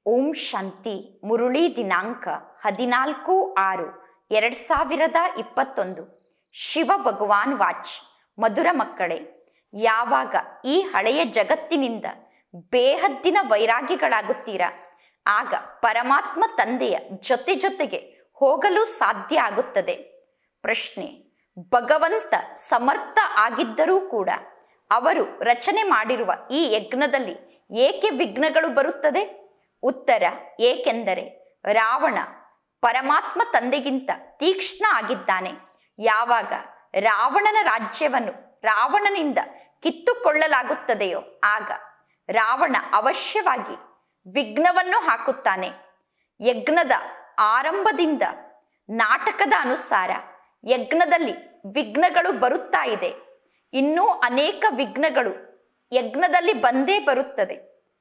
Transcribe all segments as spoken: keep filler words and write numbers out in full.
ಓಂ ಶಾಂತಿ. ಮುರುಳಿ ದಿನಾಂಕ ಹದಿನಾಲ್ಕು ಆರು ಎರಡು ಸಾವಿರದ ಇಪ್ಪತ್ತೊಂದು. ಶಿವ ಭಗವಾನ್ ವಾಚ್. ಮಧುರ ಮಕ್ಕಳೇ, ಯಾವಾಗ ಈ ಹಳೆಯ ಜಗತ್ತಿನಿಂದ ಬೇಹದ್ದಿನ ವೈರಾಗಿಗಳಾಗುತ್ತೀರಾ, ಆಗ ಪರಮಾತ್ಮ ತಂದೆಯ ಜೊತೆ ಜೊತೆಗೆ ಹೋಗಲು ಸಾಧ್ಯ ಆಗುತ್ತದೆ. ಪ್ರಶ್ನೆ: ಭಗವಂತ ಸಮರ್ಥ ಆಗಿದ್ದರೂ ಕೂಡ ಅವರು ರಚನೆ ಮಾಡಿರುವ ಈ ಯಜ್ಞದಲ್ಲಿ ಏಕೆ ವಿಘ್ನಗಳು ಬರುತ್ತದೆ? ಉತ್ತರ: ಏಕೆಂದರೆ ರಾವಣ ಪರಮಾತ್ಮ ತಂದೆಗಿಂತ ತೀಕ್ಷ್ಣ ಆಗಿದ್ದಾನೆ. ಯಾವಾಗ ರಾವಣನ ರಾಜ್ಯವನ್ನು ರಾವಣನಿಂದ ಕಿತ್ತುಕೊಳ್ಳಲಾಗುತ್ತದೆಯೋ ಆಗ ರಾವಣ ಅವಶ್ಯವಾಗಿ ವಿಘ್ನವನ್ನು ಹಾಕುತ್ತಾನೆ. ಯಜ್ಞದ ಆರಂಭದಿಂದ ನಾಟಕದ ಅನುಸಾರ ಯಜ್ಞದಲ್ಲಿ ವಿಘ್ನಗಳು ಬರುತ್ತಾ ಇದೆ. ಇನ್ನೂ ಅನೇಕ ವಿಘ್ನಗಳು ಯಜ್ಞದಲ್ಲಿ ಬಂದೇ ಬರುತ್ತದೆ.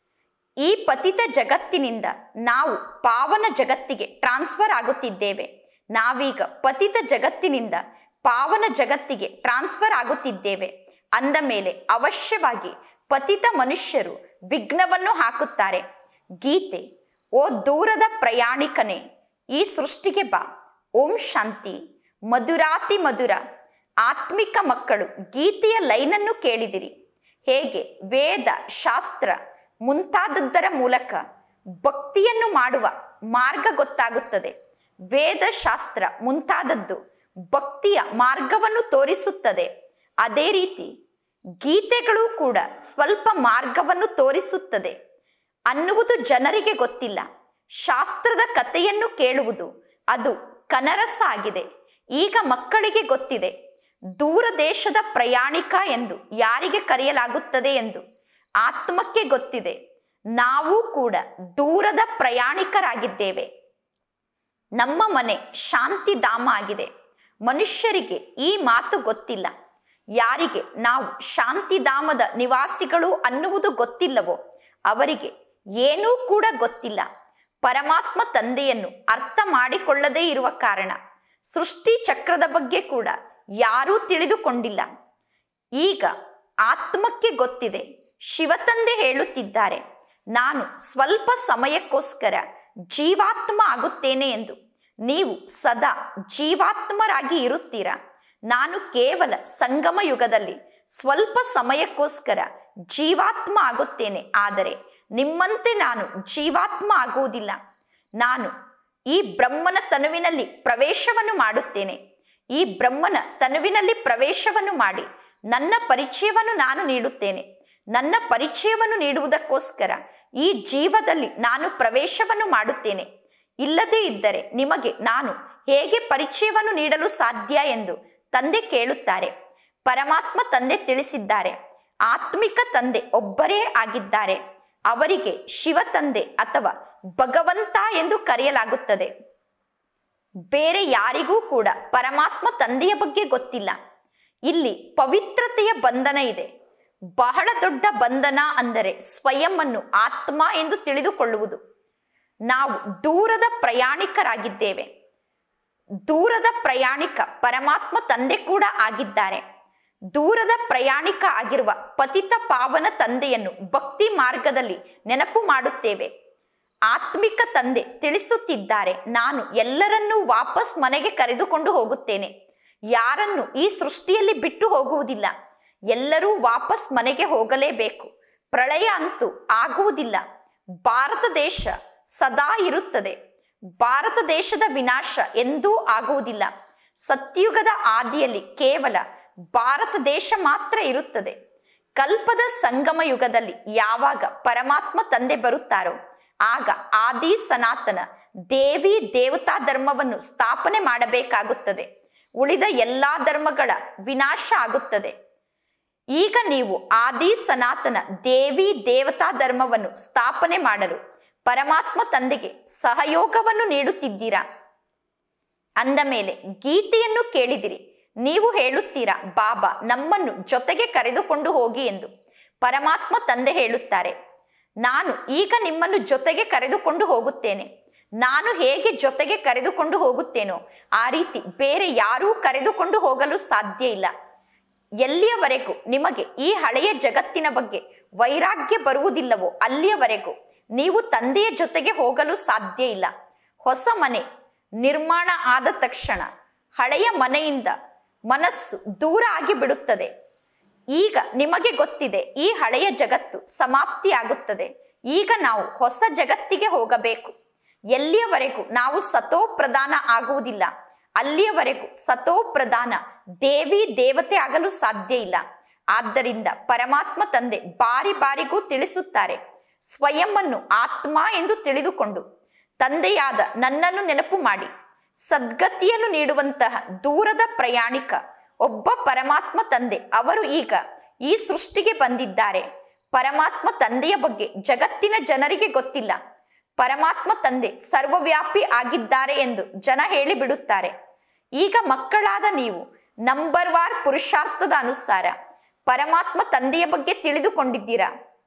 ಈ ಪತಿತ ಜಗತ್ತಿನಿಂದ ನಾವು ಪಾವನ ಜಗತ್ತಿಗೆ ಟ್ರಾನ್ಸ್ಫರ್ ಆಗುತ್ತಿದ್ದೇವೆ. ನಾವೀಗ ಪತಿತ ಜಗತ್ತಿನಿಂದ ಪಾವನ ಜಗತ್ತಿಗೆ ಟ್ರಾನ್ಸ್ಫರ್ ಆಗುತ್ತಿದ್ದೇವೆ ಅಂದ ಮೇಲೆ ಅವಶ್ಯವಾಗಿ ಪತಿತ ಮನುಷ್ಯರು ವಿಘ್ನವನ್ನು ಹಾಕುತ್ತಾರೆ. ಗೀತೆ: ಓ ದೂರದ ಪ್ರಯಾಣಿಕನೇ, ಈ ಸೃಷ್ಟಿಗೆ ಬಾ. ಓಂ ಶಾಂತಿ. ಮಧುರಾತಿ ಮಧುರ ಆತ್ಮಿಕ ಮಕ್ಕಳು, ಗೀತೆಯ ಲೈನನ್ನು ಕೇಳಿದಿರಿ. ಹೇಗೆ ವೇದ ಶಾಸ್ತ್ರ ಮುಂತಾದದ್ದರ ಮೂಲಕ ಭಕ್ತಿಯನ್ನು ಮಾಡುವ ಮಾರ್ಗ ಗೊತ್ತಾಗುತ್ತದೆ. ವೇದಶಾಸ್ತ್ರ ಮುಂತಾದದ್ದು ಭಕ್ತಿಯ ಮಾರ್ಗವನ್ನು ತೋರಿಸುತ್ತದೆ. ಅದೇ ರೀತಿ ಗೀತೆಗಳು ಕೂಡ ಸ್ವಲ್ಪ ಮಾರ್ಗವನ್ನು ತೋರಿಸುತ್ತದೆ ಅನ್ನುವುದು ಜನರಿಗೆ ಗೊತ್ತಿಲ್ಲ. ಶಾಸ್ತ್ರದ ಕಥೆಯನ್ನು ಕೇಳುವುದು ಅದು ಕನರಸ ಆಗಿದೆ. ಈಗ ಮಕ್ಕಳಿಗೆ ಗೊತ್ತಿದೆ ದೂರ ದೇಶದ ಪ್ರಯಾಣಿಕ ಎಂದು ಯಾರಿಗೆ ಕರೆಯಲಾಗುತ್ತದೆ ಎಂದು. ಆತ್ಮಕ್ಕೆ ಗೊತ್ತಿದೆ ನಾವು ಕೂಡ ದೂರದ ಪ್ರಯಾಣಿಕರಾಗಿದ್ದೇವೆ. ನಮ್ಮ ಮನೆ ಶಾಂತಿಧಾಮ ಆಗಿದೆ. ಮನುಷ್ಯರಿಗೆ ಈ ಮಾತು ಗೊತ್ತಿಲ್ಲ. ಯಾರಿಗೆ ನಾವು ಶಾಂತಿಧಾಮದ ನಿವಾಸಿಗಳು ಅನ್ನುವುದು ಗೊತ್ತಿಲ್ಲವೋ ಅವರಿಗೆ ಏನೂ ಕೂಡ ಗೊತ್ತಿಲ್ಲ. ಪರಮಾತ್ಮ ತಂದೆಯನ್ನು ಅರ್ಥ ಮಾಡಿಕೊಳ್ಳದೇ ಇರುವ ಕಾರಣ ಸೃಷ್ಟಿ ಚಕ್ರದ ಬಗ್ಗೆ ಕೂಡ ಯಾರೂ ತಿಳಿದುಕೊಂಡಿಲ್ಲ. ಈಗ ಆತ್ಮಕ್ಕೆ ಗೊತ್ತಿದೆ. ಶಿವತಂದೆ ಹೇಳುತ್ತಿದ್ದಾರೆ, ನಾನು ಸ್ವಲ್ಪ ಸಮಯಕ್ಕೋಸ್ಕರ ಜೀವಾತ್ಮ ಆಗುತ್ತೇನೆ ಎಂದು. ನೀವು ಸದಾ ಜೀವಾತ್ಮರಾಗಿ ಇರುತ್ತೀರಾ. ನಾನು ಕೇವಲ ಸಂಗಮ ಯುಗದಲ್ಲಿ ಸ್ವಲ್ಪ ಸಮಯಕ್ಕೋಸ್ಕರ ಜೀವಾತ್ಮ ಆಗುತ್ತೇನೆ. ಆದರೆ ನಿಮ್ಮಂತೆ ನಾನು ಜೀವಾತ್ಮ ಆಗುವುದಿಲ್ಲ. ನಾನು ಈ ಬ್ರಹ್ಮನ ತನುವಿನಲ್ಲಿ ಪ್ರವೇಶವನ್ನು ಮಾಡುತ್ತೇನೆ. ಈ ಬ್ರಹ್ಮನ ತನುವಿನಲ್ಲಿ ಪ್ರವೇಶವನ್ನು ಮಾಡಿ ನನ್ನ ಪರಿಚಯವನ್ನು ನಾನು ನೀಡುತ್ತೇನೆ. ನನ್ನ ಪರಿಚಯವನ್ನು ನೀಡುವುದಕ್ಕೋಸ್ಕರ ಈ ಜೀವದಲ್ಲಿ ನಾನು ಪ್ರವೇಶವನ್ನು ಮಾಡುತ್ತೇನೆ. ಇಲ್ಲದೇ ಇದ್ದರೆ ನಿಮಗೆ ನಾನು ಹೇಗೆ ಪರಿಚಯವನ್ನು ನೀಡಲು ಸಾಧ್ಯ ಎಂದು ತಂದೆ ಕೇಳುತ್ತಾರೆ. ಪರಮಾತ್ಮ ತಂದೆ ತಿಳಿಸಿದ್ದಾರೆ, ಆತ್ಮಿಕ ತಂದೆ ಒಬ್ಬರೇ ಆಗಿದ್ದಾರೆ. ಅವರಿಗೆ ಶಿವ ತಂದೆ ಅಥವಾ ಭಗವಂತ ಎಂದು ಕರೆಯಲಾಗುತ್ತದೆ. ಬೇರೆ ಯಾರಿಗೂ ಕೂಡ ಪರಮಾತ್ಮ ತಂದೆಯ ಬಗ್ಗೆ ಗೊತ್ತಿಲ್ಲ. ಇಲ್ಲಿ ಪವಿತ್ರತೆಯ ಬಂಧನ ಇದೆ. ಬಹಳ ದೊಡ್ಡ ಬಂಧನ ಅಂದರೆ ಸ್ವಯಂ ಅನ್ನು ಆತ್ಮ ಎಂದು ತಿಳಿದುಕೊಳ್ಳುವುದು. ನಾವು ದೂರದ ಪ್ರಯಾಣಿಕರಾಗಿದ್ದೇವೆ. ದೂರದ ಪ್ರಯಾಣಿಕ ಪರಮಾತ್ಮ ತಂದೆ ಕೂಡ ಆಗಿದ್ದಾರೆ. ದೂರದ ಪ್ರಯಾಣಿಕ ಆಗಿರುವ ಪತಿತ ಪಾವನ ತಂದೆಯನ್ನು ಭಕ್ತಿ ಮಾರ್ಗದಲ್ಲಿ ನೆನಪು ಮಾಡುತ್ತೇವೆ. ಆತ್ಮಿಕ ತಂದೆ ತಿಳಿಸುತ್ತಿದ್ದಾರೆ, ನಾನು ಎಲ್ಲರನ್ನೂ ವಾಪಸ್ ಮನೆಗೆ ಕರೆದುಕೊಂಡು ಹೋಗುತ್ತೇನೆ. ಯಾರನ್ನು ಈ ಸೃಷ್ಟಿಯಲ್ಲಿ ಬಿಟ್ಟು ಹೋಗುವುದಿಲ್ಲ. ಎಲ್ಲರೂ ವಾಪಸ್ ಮನೆಗೆ ಹೋಗಲೇಬೇಕು. ಪ್ರಳಯ ಅಂತೂ ಆಗುವುದಿಲ್ಲ. ಭಾರತ ದೇಶ ಸದಾ ಇರುತ್ತದೆ. ಭಾರತ ದೇಶದ ವಿನಾಶ ಎಂದೂ ಆಗುವುದಿಲ್ಲ. ಸತ್ಯುಗದ ಆದಿಯಲ್ಲಿ ಕೇವಲ ಭಾರತ ದೇಶ ಮಾತ್ರ ಇರುತ್ತದೆ. ಕಲ್ಪದ ಸಂಗಮ ಯುಗದಲ್ಲಿ ಯಾವಾಗ ಪರಮಾತ್ಮ ತಂದೆ ಬರುತ್ತಾರೋ ಆಗ ಆದಿ ಸನಾತನ ದೇವಿ ದೇವತಾ ಧರ್ಮವನ್ನು ಸ್ಥಾಪನೆ ಮಾಡಬೇಕಾಗುತ್ತದೆ. ಉಳಿದ ಎಲ್ಲಾ ಧರ್ಮಗಳ ವಿನಾಶ ಆಗುತ್ತದೆ. ಈಗ ನೀವು ಆದಿ ಸನಾತನ ದೇವಿ ದೇವತಾ ಧರ್ಮವನ್ನು ಸ್ಥಾಪನೆ ಮಾಡಲು ಪರಮಾತ್ಮ ತಂದೆಗೆ ಸಹಯೋಗವನ್ನು ನೀಡುತ್ತಿದ್ದೀರಾ. ಅಂದ ಮೇಲೆ ಗೀತೆಯನ್ನು ಕೇಳಿದಿರಿ. ನೀವು ಹೇಳುತ್ತೀರಾ, ಬಾಬಾ ನಮ್ಮನ್ನು ಜೊತೆಗೆ ಕರೆದುಕೊಂಡು ಹೋಗಿ ಎಂದು. ಪರಮಾತ್ಮ ತಂದೆ ಹೇಳುತ್ತಾರೆ, ನಾನು ಈಗ ನಿಮ್ಮನ್ನು ಜೊತೆಗೆ ಕರೆದುಕೊಂಡು ಹೋಗುತ್ತೇನೆ. ನಾನು ಹೇಗೆ ಜೊತೆಗೆ ಕರೆದುಕೊಂಡು ಹೋಗುತ್ತೇನೋ ಆ ರೀತಿ ಬೇರೆ ಯಾರೂ ಕರೆದುಕೊಂಡು ಹೋಗಲು ಸಾಧ್ಯ ಇಲ್ಲ. ಎಲ್ಲಿಯವರೆಗೂ ನಿಮಗೆ ಈ ಹಳೆಯ ಜಗತ್ತಿನ ಬಗ್ಗೆ ವೈರಾಗ್ಯ ಬರುವುದಿಲ್ಲವೋ ಅಲ್ಲಿಯವರೆಗೂ ನೀವು ತಂದೆಯ ಜೊತೆಗೆ ಹೋಗಲು ಸಾಧ್ಯ ಇಲ್ಲ. ಹೊಸ ಮನೆ ನಿರ್ಮಾಣ ಆದ ತಕ್ಷಣ ಹಳೆಯ ಮನೆಯಿಂದ ಮನಸ್ಸು ದೂರ ಆಗಿ ಬಿಡುತ್ತದೆ. ಈಗ ನಿಮಗೆ ಗೊತ್ತಿದೆ ಈ ಹಳೆಯ ಜಗತ್ತು ಸಮಾಪ್ತಿಯಾಗುತ್ತದೆ. ಈಗ ನಾವು ಹೊಸ ಜಗತ್ತಿಗೆ ಹೋಗಬೇಕು. ಎಲ್ಲಿಯವರೆಗೂ ನಾವು ಸತೋ ಪ್ರಧಾನ ಆಗುವುದಿಲ್ಲ ಅಲ್ಲಿಯವರೆಗೂ ಸತೋ ಪ್ರಧಾನ ದೇವಿ ದೇವತೆ ಆಗಲು ಸಾಧ್ಯ ಇಲ್ಲ. ಆದ್ದರಿಂದ ಪರಮಾತ್ಮ ತಂದೆ ಬಾರಿ ಬಾರಿಗೂ ತಿಳಿಸುತ್ತಾರೆ, ಸ್ವಯಂವನ್ನು ಆತ್ಮ ಎಂದು ತಿಳಿದುಕೊಂಡು ತಂದೆಯಾದ ನನ್ನನ್ನು ನೆನಪು ಮಾಡಿ ಸದ್ಗತಿಯನ್ನು ನೀಡುವಂತಹ ದೂರದ ಪ್ರಯಾಣಿಕ ಒಬ್ಬ ಪರಮಾತ್ಮ ತಂದೆ ಅವರು ಈಗ ಈ ಸೃಷ್ಟಿಗೆ ಬಂದಿದ್ದಾರೆ. ಪರಮಾತ್ಮ ತಂದೆಯ ಬಗ್ಗೆ ಜಗತ್ತಿನ ಜನರಿಗೆ ಗೊತ್ತಿಲ್ಲ. ಪರಮಾತ್ಮ ತಂದೆ ಸರ್ವವ್ಯಾಪಿ ಆಗಿದ್ದಾರೆ ಎಂದು ಜನ ಹೇಳಿ ಬಿಡುತ್ತಾರೆ. ಈಗ ಮಕ್ಕಳಾದ ನೀವು ನಂಬರ್ ವಾರ್ ಪುರುಷಾರ್ಥದ ಅನುಸಾರ ಪರಮಾತ್ಮ ತಂದೆಯ ಬಗ್ಗೆ ತಿಳಿದುಕೊಂಡಿದ್ದೀರಾ.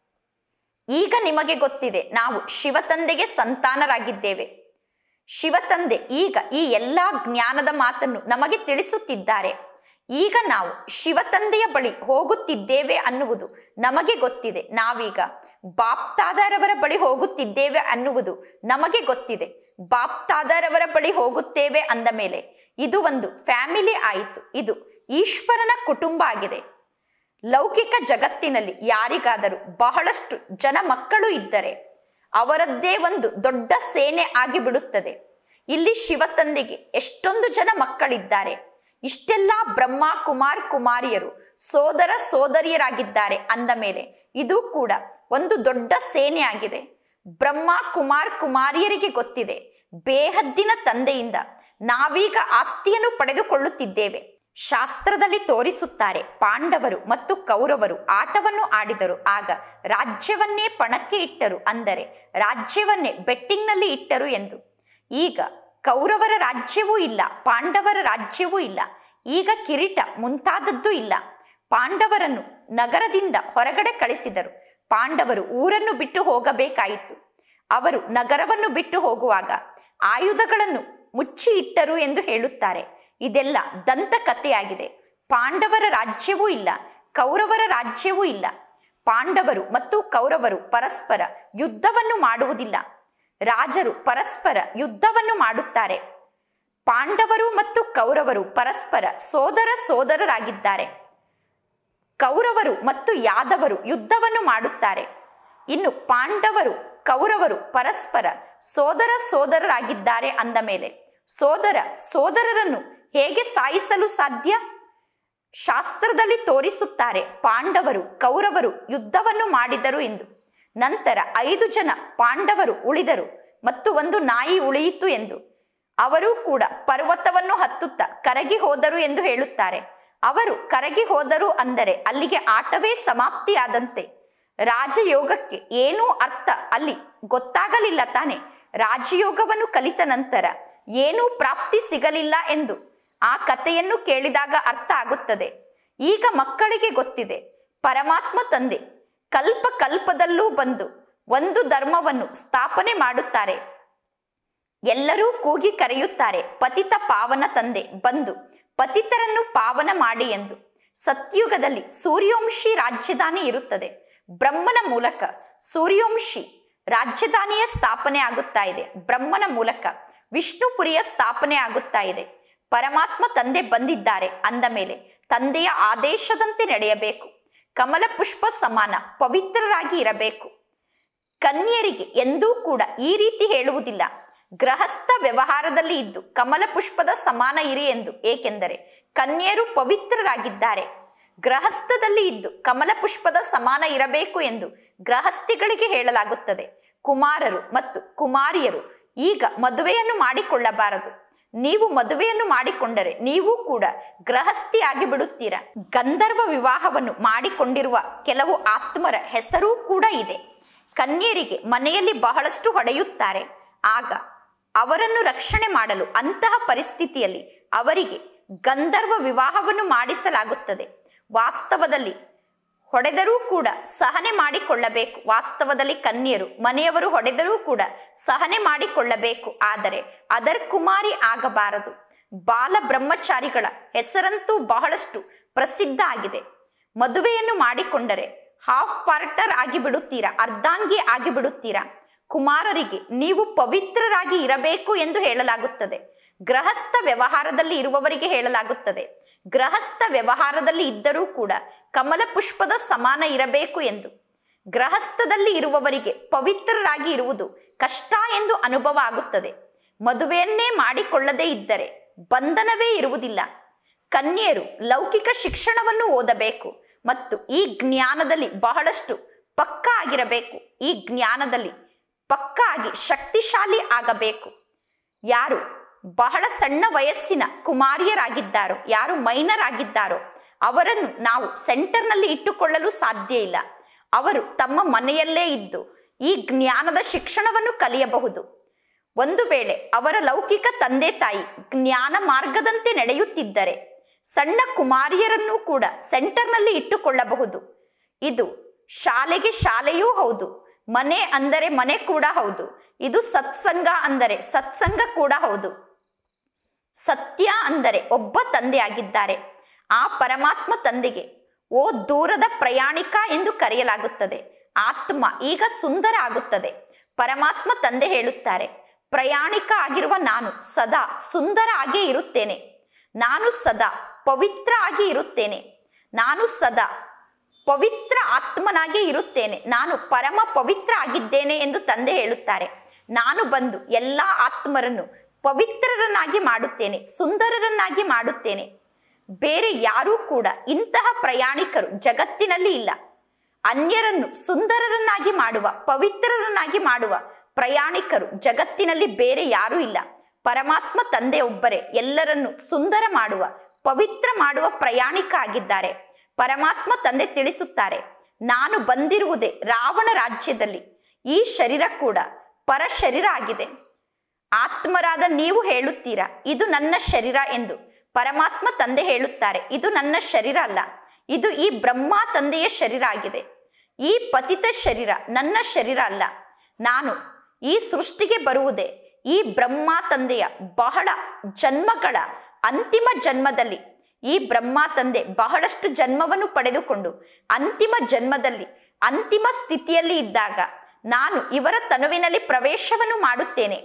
ಈಗ ನಿಮಗೆ ಗೊತ್ತಿದೆ ನಾವು ಶಿವ ತಂದೆಗೆ ಸಂತಾನರಾಗಿದ್ದೇವೆ. ಶಿವ ತಂದೆ ಈಗ ಈ ಎಲ್ಲಾ ಜ್ಞಾನದ ಮಾತನ್ನು ನಮಗೆ ತಿಳಿಸುತ್ತಿದ್ದಾರೆ. ಈಗ ನಾವು ಶಿವ ತಂದೆಯ ಬಳಿ ಹೋಗುತ್ತಿದ್ದೇವೆ ಅನ್ನುವುದು ನಮಗೆ ಗೊತ್ತಿದೆ. ನಾವೀಗ ಬಾಪ್ತಾದರವರ ಬಳಿ ಹೋಗುತ್ತಿದ್ದೇವೆ ಅನ್ನುವುದು ನಮಗೆ ಗೊತ್ತಿದೆ. ಬಾಪ್ತಾದರವರ ಬಳಿ ಹೋಗುತ್ತೇವೆ ಅಂದ ಮೇಲೆ ಇದು ಒಂದು ಫ್ಯಾಮಿಲಿ ಆಯಿತು. ಇದು ಈಶ್ವರನ ಕುಟುಂಬ ಆಗಿದೆ. ಲೌಕಿಕ ಜಗತ್ತಿನಲ್ಲಿ ಯಾರಿಗಾದರೂ ಬಹಳಷ್ಟು ಜನ ಮಕ್ಕಳು ಇದ್ದರೆ ಅವರದ್ದೇ ಒಂದು ದೊಡ್ಡ ಸೇನೆ ಆಗಿಬಿಡುತ್ತದೆ. ಇಲ್ಲಿ ಶಿವ ತಂದೆಗೆ ಎಷ್ಟೊಂದು ಜನ ಮಕ್ಕಳಿದ್ದಾರೆ. ಇಷ್ಟೆಲ್ಲ ಬ್ರಹ್ಮ ಕುಮಾರ್ ಕುಮಾರಿಯರು ಸೋದರ ಸೋದರಿಯರಾಗಿದ್ದಾರೆ ಅಂದ ಮೇಲೆ ಇದು ಕೂಡ ಒಂದು ದೊಡ್ಡ ಸೇನೆ ಆಗಿದೆ. ಬ್ರಹ್ಮ ಕುಮಾರ್ ಕುಮಾರಿಯರಿಗೆ ಗೊತ್ತಿದೆ ಬೇಹದ್ದಿನ ತಂದೆಯಿಂದ ನಾವೀಗ ಆಸ್ತಿಯನ್ನು ಪಡೆದುಕೊಳ್ಳುತ್ತಿದ್ದೇವೆ. ಶಾಸ್ತ್ರದಲ್ಲಿ ತೋರಿಸುತ್ತಾರೆ ಪಾಂಡವರು ಮತ್ತು ಕೌರವರು ಆಟವನ್ನು ಆಡಿದರು. ಆಗ ರಾಜ್ಯವನ್ನೇ ಪಣಕ್ಕೆ ಇಟ್ಟರು, ಅಂದರೆ ರಾಜ್ಯವನ್ನೇ ಬೆಟ್ಟಿಂಗ್ನಲ್ಲಿ ಇಟ್ಟರು ಎಂದು. ಈಗ ಕೌರವರ ರಾಜ್ಯವೂ ಇಲ್ಲ, ಪಾಂಡವರ ರಾಜ್ಯವೂ ಇಲ್ಲ. ಈಗ ಕಿರೀಟ ಮುಂತಾದದ್ದು ಇಲ್ಲ. ಪಾಂಡವರನ್ನು ನಗರದಿಂದ ಹೊರಗಡೆ ಕಳಿಸಿದರು. ಪಾಂಡವರು ಊರನ್ನು ಬಿಟ್ಟು ಹೋಗಬೇಕಾಯಿತು. ಅವರು ನಗರವನ್ನು ಬಿಟ್ಟು ಹೋಗುವಾಗ ಆಯುಧಗಳನ್ನು ಮುಚ್ಚಿ ಇಟ್ಟರು ಎಂದು ಹೇಳುತ್ತಾರೆ. ಇದೆಲ್ಲ ದಂತಕಥೆಯಾಗಿದೆ. ಪಾಂಡವರ ರಾಜ್ಯವೂ ಇಲ್ಲ, ಕೌರವರ ರಾಜ್ಯವೂ ಇಲ್ಲ. ಪಾಂಡವರು ಮತ್ತು ಕೌರವರು ಪರಸ್ಪರ ಯುದ್ಧವನ್ನು ಮಾಡುವುದಿಲ್ಲ. ರಾಜರು ಪರಸ್ಪರ ಯುದ್ಧವನ್ನು ಮಾಡುತ್ತಾರೆ. ಪಾಂಡವರು ಮತ್ತು ಕೌರವರು ಪರಸ್ಪರ ಸೋದರ ಸೋದರರಾಗಿದ್ದಾರೆ. ಕೌರವರು ಮತ್ತು ಯಾದವರು ಯುದ್ಧವನ್ನು ಮಾಡುತ್ತಾರೆ. ಇನ್ನು ಪಾಂಡವರು ಕೌರವರು ಪರಸ್ಪರ ಸೋದರ ಸೋದರರಾಗಿದ್ದಾರೆ ಅಂದ ಮೇಲೆ ಸೋದರ ಸೋದರರನ್ನು ಹೇಗೆ ಸಾಯಿಸಲು ಸಾಧ್ಯ? ಶಾಸ್ತ್ರದಲ್ಲಿ ತೋರಿಸುತ್ತಾರೆ ಪಾಂಡವರು ಕೌರವರು ಯುದ್ಧವನ್ನು ಮಾಡಿದರು ಎಂದು. ನಂತರ ಐದು ಜನ ಪಾಂಡವರು ಉಳಿದರು ಮತ್ತು ಒಂದು ನಾಯಿ ಉಳಿಯಿತು ಎಂದು. ಅವರು ಕೂಡ ಪರ್ವತವನ್ನು ಹತ್ತುತ್ತಾ ಕರಗಿ ಹೋದರು ಎಂದು ಹೇಳುತ್ತಾರೆ. ಅವರು ಕರಗಿ ಹೋದರು ಅಂದರೆ ಅಲ್ಲಿಗೆ ಆಟವೇ ಸಮಾಪ್ತಿಯಾದಂತೆ. ರಾಜಯೋಗಕ್ಕೆ ಏನೂ ಅರ್ಥ ಅಲ್ಲಿ ಗೊತ್ತಾಗಲಿಲ್ಲ ತಾನೆ. ರಾಜಯೋಗವನ್ನು ಕಲಿತ ನಂತರ ಏನೂ ಪ್ರಾಪ್ತಿ ಸಿಗಲಿಲ್ಲ ಎಂದು ಆ ಕಥೆಯನ್ನು ಕೇಳಿದಾಗ ಅರ್ಥ ಆಗುತ್ತದೆ. ಈಗ ಮಕ್ಕಳಿಗೆ ಗೊತ್ತಿದೆ ಪರಮಾತ್ಮ ತಂದೆ ಕಲ್ಪ ಕಲ್ಪದಲ್ಲೂ ಬಂದು ಒಂದು ಧರ್ಮವನ್ನು ಸ್ಥಾಪನೆ ಮಾಡುತ್ತಾರೆ. ಎಲ್ಲರೂ ಕೂಗಿ ಕರೆಯುತ್ತಾರೆ, ಪತಿತ ಪಾವನ ತಂದೆ ಬಂದು ಪತಿತರನ್ನು ಪಾವನ ಮಾಡಿ ಎಂದು. ಸತ್ಯುಗದಲ್ಲಿ ಸೂರ್ಯವಂಶಿ ರಾಜಧಾನಿ ಇರುತ್ತದೆ. ಬ್ರಹ್ಮನ ಮೂಲಕ ಸೂರ್ಯವಂಶಿ ರಾಜಧಾನಿಯ ಸ್ಥಾಪನೆ ಆಗುತ್ತಾ ಇದೆ. ಬ್ರಹ್ಮನ ಮೂಲಕ ವಿಷ್ಣುಪುರಿಯ ಸ್ಥಾಪನೆ ಆಗುತ್ತಾ ಇದೆ. ಪರಮಾತ್ಮ ತಂದೆ ಬಂದಿದ್ದಾರೆ ಅಂದ ಮೇಲೆ ತಂದೆಯ ಆದೇಶದಂತೆ ನಡೆಯಬೇಕು. ಕಮಲ ಪುಷ್ಪ ಸಮಾನ ಪವಿತ್ರರಾಗಿ ಇರಬೇಕು. ಕನ್ಯರಿಗೆ ಎಂದೂ ಕೂಡ ಈ ರೀತಿ ಹೇಳುವುದಿಲ್ಲ, ಗೃಹಸ್ಥ ವ್ಯವಹಾರದಲ್ಲಿ ಇದ್ದು ಕಮಲ ಪುಷ್ಪದ ಸಮಾನ ಇರಿ ಎಂದು. ಏಕೆಂದರೆ ಕನ್ಯರು ಪವಿತ್ರರಾಗಿದ್ದಾರೆ. ಗೃಹಸ್ಥದಲ್ಲಿ ಇದ್ದು ಕಮಲ ಪುಷ್ಪದ ಸಮಾನ ಇರಬೇಕು ಎಂದು ಗೃಹಸ್ಥಿಗಳಿಗೆ ಹೇಳಲಾಗುತ್ತದೆ. ಕುಮಾರರು ಮತ್ತು ಕುಮಾರಿಯರು ಈಗ ಮದುವೆಯನ್ನು ಮಾಡಿಕೊಳ್ಳಬಾರದು. ನೀವು ಮದುವೆಯನ್ನು ಮಾಡಿಕೊಂಡರೆ ನೀವು ಕೂಡ ಗೃಹಸ್ಥಿ ಆಗಿ ಬಿಡುತ್ತೀರಾ. ಗಂಧರ್ವ ವಿವಾಹವನ್ನು ಮಾಡಿಕೊಂಡಿರುವ ಕೆಲವು ಆತ್ಮರ ಹೆಸರೂ ಕೂಡ ಇದೆ. ಕನ್ಯರಿಗೆ ಮನೆಯಲ್ಲಿ ಬಹಳಷ್ಟು ಹೊಡೆಯುತ್ತಾರೆ. ಆಗ ಅವರನ್ನು ರಕ್ಷಣೆ ಮಾಡಲು ಅಂತಹ ಪರಿಸ್ಥಿತಿಯಲ್ಲಿ ಅವರಿಗೆ ಗಂಧರ್ವ ವಿವಾಹವನ್ನು ಮಾಡಿಸಲಾಗುತ್ತದೆ. ವಾಸ್ತವದಲ್ಲಿ ಹೊಡೆದರೂ ಕೂಡ ಸಹನೆ ಮಾಡಿಕೊಳ್ಳಬೇಕು. ವಾಸ್ತವದಲ್ಲಿ ಕನ್ಯರು ಮನೆಯವರು ಹೊಡೆದರೂ ಕೂಡ ಸಹನೆ ಮಾಡಿಕೊಳ್ಳಬೇಕು. ಆದರೆ ಅದರ್ ಕುಮಾರಿ ಆಗಬಾರದು. ಬಾಲ ಬ್ರಹ್ಮಚಾರಿಗಳ ಹೆಸರಂತೂ ಬಹಳಷ್ಟು ಪ್ರಸಿದ್ಧ ಆಗಿದೆ. ಮದುವೆಯನ್ನು ಮಾಡಿಕೊಂಡರೆ ಹಾಫ್ ಪಾರ್ಟರ್ ಆಗಿ ಬಿಡುತ್ತೀರಾ, ಅರ್ಧಾಂಗಿ ಆಗಿ ಬಿಡುತ್ತೀರಾ. ಕುಮಾರರಿಗೆ ನೀವು ಪವಿತ್ರರಾಗಿ ಇರಬೇಕು ಎಂದು ಹೇಳಲಾಗುತ್ತದೆ. ಗೃಹಸ್ಥ ವ್ಯವಹಾರದಲ್ಲಿ ಇರುವವರಿಗೆ ಹೇಳಲಾಗುತ್ತದೆ, ಗೃಹಸ್ಥ ವ್ಯವಹಾರದಲ್ಲಿ ಇದ್ದರೂ ಕೂಡ ಕಮಲ ಪುಷ್ಪದ ಸಮಾನ ಇರಬೇಕು ಎಂದು. ಗೃಹಸ್ಥದಲ್ಲಿ ಇರುವವರಿಗೆ ಪವಿತ್ರರಾಗಿ ಇರುವುದು ಕಷ್ಟ ಎಂದು ಅನುಭವ ಆಗುತ್ತದೆ. ಮದುವೆಯನ್ನೇ ಮಾಡಿಕೊಳ್ಳದೇ ಇದ್ದರೆ ಬಂಧನವೇ ಇರುವುದಿಲ್ಲ. ಕನ್ಯೆಯರು ಲೌಕಿಕ ಶಿಕ್ಷಣವನ್ನು ಓದಬೇಕು ಮತ್ತು ಈ ಜ್ಞಾನದಲ್ಲಿ ಬಹಳಷ್ಟು ಪಕ್ಕಾ ಆಗಿರಬೇಕು. ಈ ಜ್ಞಾನದಲ್ಲಿ ಪಕ್ಕಾ ಆಗಿ ಶಕ್ತಿಶಾಲಿ ಆಗಬೇಕು. ಯಾರು ಬಹಳ ಸಣ್ಣ ವಯಸ್ಸಿನ ಕುಮಾರಿಯರಾಗಿದ್ದಾರೋ, ಯಾರು ಮೈನರ್ ಆಗಿದ್ದಾರೋ ಅವರನ್ನು ನಾವು ಸೆಂಟರ್ನಲ್ಲಿ ಇಟ್ಟುಕೊಳ್ಳಲು ಸಾಧ್ಯ ಇಲ್ಲ. ಅವರು ತಮ್ಮ ಮನೆಯಲ್ಲೇ ಇದ್ದು ಈ ಜ್ಞಾನದ ಶಿಕ್ಷಣವನ್ನು ಕಲಿಯಬಹುದು. ಒಂದು ವೇಳೆ ಅವರ ಲೌಕಿಕ ತಂದೆ ತಾಯಿ ಜ್ಞಾನ ಮಾರ್ಗದಂತೆ ನಡೆಯುತ್ತಿದ್ದರೆ ಸಣ್ಣ ಕುಮಾರಿಯರನ್ನು ಕೂಡ ಸೆಂಟರ್ನಲ್ಲಿ ಇಟ್ಟುಕೊಳ್ಳಬಹುದು. ಇದು ಶಾಲೆಗೆ ಶಾಲೆಯೂ ಹೌದು, ಮನೆ ಅಂದರೆ ಮನೆ ಕೂಡ ಹೌದು. ಇದು ಸತ್ಸಂಗ ಅಂದರೆ ಸತ್ಸಂಗ ಕೂಡ ಹೌದು. ಸತ್ಯ ಅಂದರೆ ಒಬ್ಬ ತಂದೆ ಆಗಿದ್ದಾರೆ. ಆ ಪರಮಾತ್ಮ ತಂದೆಗೆ ಓ ದೂರದ ಪ್ರಯಾಣಿಕ ಎಂದು ಕರೆಯಲಾಗುತ್ತದೆ. ಆತ್ಮ ಈಗ ಸುಂದರ ಆಗುತ್ತದೆ. ಪರಮಾತ್ಮ ತಂದೆ ಹೇಳುತ್ತಾರೆ, ಪ್ರಯಾಣಿಕ ಆಗಿರುವ ನಾನು ಸದಾ ಸುಂದರ ಆಗೇ ಇರುತ್ತೇನೆ. ನಾನು ಸದಾ ಪವಿತ್ರ ಆಗಿ ಇರುತ್ತೇನೆ. ನಾನು ಸದಾ ಪವಿತ್ರ ಆತ್ಮನಾಗಿ ಇರುತ್ತೇನೆ. ನಾನು ಪರಮ ಪವಿತ್ರ ಆಗಿದ್ದೇನೆ ಎಂದು ತಂದೆ ಹೇಳುತ್ತಾರೆ. ನಾನು ಬಂದು ಎಲ್ಲ ಆತ್ಮರನ್ನು ಪವಿತ್ರರನ್ನಾಗಿ ಮಾಡುತ್ತೇನೆ, ಸುಂದರರನ್ನಾಗಿ ಮಾಡುತ್ತೇನೆ. ಬೇರೆ ಯಾರೂ ಕೂಡ ಇಂತಹ ಪ್ರಯಾಣಿಕರು ಜಗತ್ತಿನಲ್ಲಿ ಇಲ್ಲ. ಅನ್ಯರನ್ನು ಸುಂದರರನ್ನಾಗಿ ಮಾಡುವ, ಪವಿತ್ರರನ್ನಾಗಿ ಮಾಡುವ ಪ್ರಯಾಣಿಕರು ಜಗತ್ತಿನಲ್ಲಿ ಬೇರೆ ಯಾರೂ ಇಲ್ಲ. ಪರಮಾತ್ಮ ತಂದೆ ಒಬ್ಬರೇ ಎಲ್ಲರನ್ನು ಸುಂದರ ಮಾಡುವ, ಪವಿತ್ರ ಮಾಡುವ ಪ್ರಯಾಣಿಕ ಆಗಿದ್ದಾರೆ. ಪರಮಾತ್ಮ ತಂದೆ ತಿಳಿಸುತ್ತಾರೆ, ನಾನು ಬಂದಿರುವುದೇ ರಾವಣ ರಾಜ್ಯದಲ್ಲಿ. ಈ ಶರೀರ ಕೂಡ ಪರ ಶರೀರ ಆಗಿದೆ. ಆತ್ಮರಾದ ನೀವು ಹೇಳುತ್ತೀರಾ ಇದು ನನ್ನ ಶರೀರ ಎಂದು. ಪರಮಾತ್ಮ ತಂದೆ ಹೇಳುತ್ತಾರೆ, ಇದು ನನ್ನ ಶರೀರ ಅಲ್ಲ, ಇದು ಈ ಬ್ರಹ್ಮ ತಂದೆಯ ಶರೀರ ಆಗಿದೆ. ಈ ಪತಿತ ಶರೀರ ನನ್ನ ಶರೀರ ಅಲ್ಲ. ನಾನು ಈ ಸೃಷ್ಟಿಗೆ ಬರುವುದೇ ಈ ಬ್ರಹ್ಮ ತಂದೆಯ ಬಹಳ ಜನ್ಮಗಳ ಅಂತಿಮ ಜನ್ಮದಲ್ಲಿ. ಈ ಬ್ರಹ್ಮ ತಂದೆ ಬಹಳಷ್ಟು ಜನ್ಮವನ್ನು ಪಡೆದುಕೊಂಡು ಅಂತಿಮ ಜನ್ಮದಲ್ಲಿ ಅಂತಿಮ ಸ್ಥಿತಿಯಲ್ಲಿ ಇದ್ದಾಗ ನಾನು ಇವರ ತನುವಿನಲ್ಲಿ ಪ್ರವೇಶವನ್ನು ಮಾಡುತ್ತೇನೆ.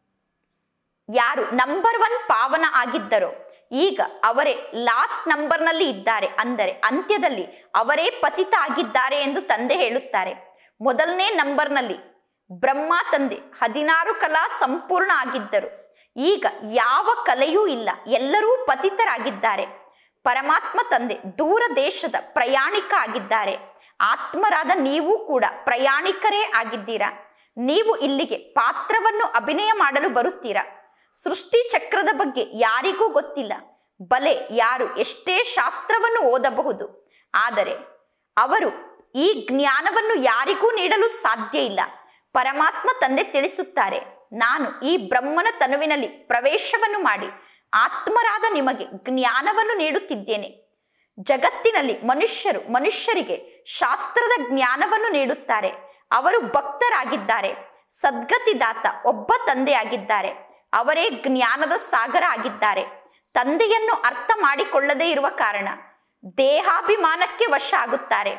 ಯಾರು ನಂಬರ್ ಒನ್ ಪಾವನ ಆಗಿದ್ದರೋ ಈಗ ಅವರೇ ಲಾಸ್ಟ್ ನಂಬರ್ನಲ್ಲಿ ಇದ್ದಾರೆ, ಅಂದರೆ ಅಂತ್ಯದಲ್ಲಿ ಅವರೇ ಪತಿತ ಆಗಿದ್ದಾರೆ ಎಂದು ತಂದೆ ಹೇಳುತ್ತಾರೆ. ಮೊದಲನೇ ನಂಬರ್ನಲ್ಲಿ ಬ್ರಹ್ಮ ತಂದೆ ಹದಿನಾರು ಕಲಾ ಸಂಪೂರ್ಣ ಆಗಿದ್ದರು. ಈಗ ಯಾವ ಕಲೆಯೂ ಇಲ್ಲ, ಎಲ್ಲರೂ ಪತಿತರಾಗಿದ್ದಾರೆ. ಪರಮಾತ್ಮ ತಂದೆ ದೂರ ದೇಶದ ಪ್ರಯಾಣಿಕ ಆಗಿದ್ದಾರೆ. ಆತ್ಮರಾದ ನೀವು ಕೂಡ ಪ್ರಯಾಣಿಕರೇ ಆಗಿದ್ದೀರಾ. ನೀವು ಇಲ್ಲಿಗೆ ಪಾತ್ರವನ್ನು ಅಭಿನಯ ಮಾಡಲು ಬರುತ್ತೀರಾ. ಸೃಷ್ಟಿ ಚಕ್ರದ ಬಗ್ಗೆ ಯಾರಿಗೂ ಗೊತ್ತಿಲ್ಲ. ಬಲೆ ಯಾರು ಎಷ್ಟೇ ಶಾಸ್ತ್ರವನ್ನು ಓದಬಹುದು, ಆದರೆ ಅವರು ಈ ಜ್ಞಾನವನ್ನು ಯಾರಿಗೂ ನೀಡಲು ಸಾಧ್ಯ ಇಲ್ಲ. ಪರಮಾತ್ಮ ತಂದೆ ತಿಳಿಸುತ್ತಾರೆ, ನಾನು ಈ ಬ್ರಹ್ಮನ ತನುವಿನಲ್ಲಿ ಪ್ರವೇಶವನ್ನು ಮಾಡಿ ಆತ್ಮರಾದ ನಿಮಗೆ ಜ್ಞಾನವನ್ನು ನೀಡುತ್ತಿದ್ದೇನೆ. ಜಗತ್ತಿನಲ್ಲಿ ಮನುಷ್ಯರು ಮನುಷ್ಯರಿಗೆ ಶಾಸ್ತ್ರದ ಜ್ಞಾನವನ್ನು ನೀಡುತ್ತಾರೆ. ಅವರು ಭಕ್ತರಾಗಿದ್ದಾರೆ. ಸದ್ಗತಿದಾತ ಒಬ್ಬ ತಂದೆ ಆಗಿದ್ದಾರೆ. ಅವರೇ ಜ್ಞಾನದ ಸಾಗರ ಆಗಿದ್ದಾರೆ. ತಂದೆಯನ್ನು ಅರ್ಥ ಮಾಡಿಕೊಳ್ಳದೇ ಇರುವ ಕಾರಣ ದೇಹಾಭಿಮಾನಕ್ಕೆ ವಶ ಆಗುತ್ತಾರೆ.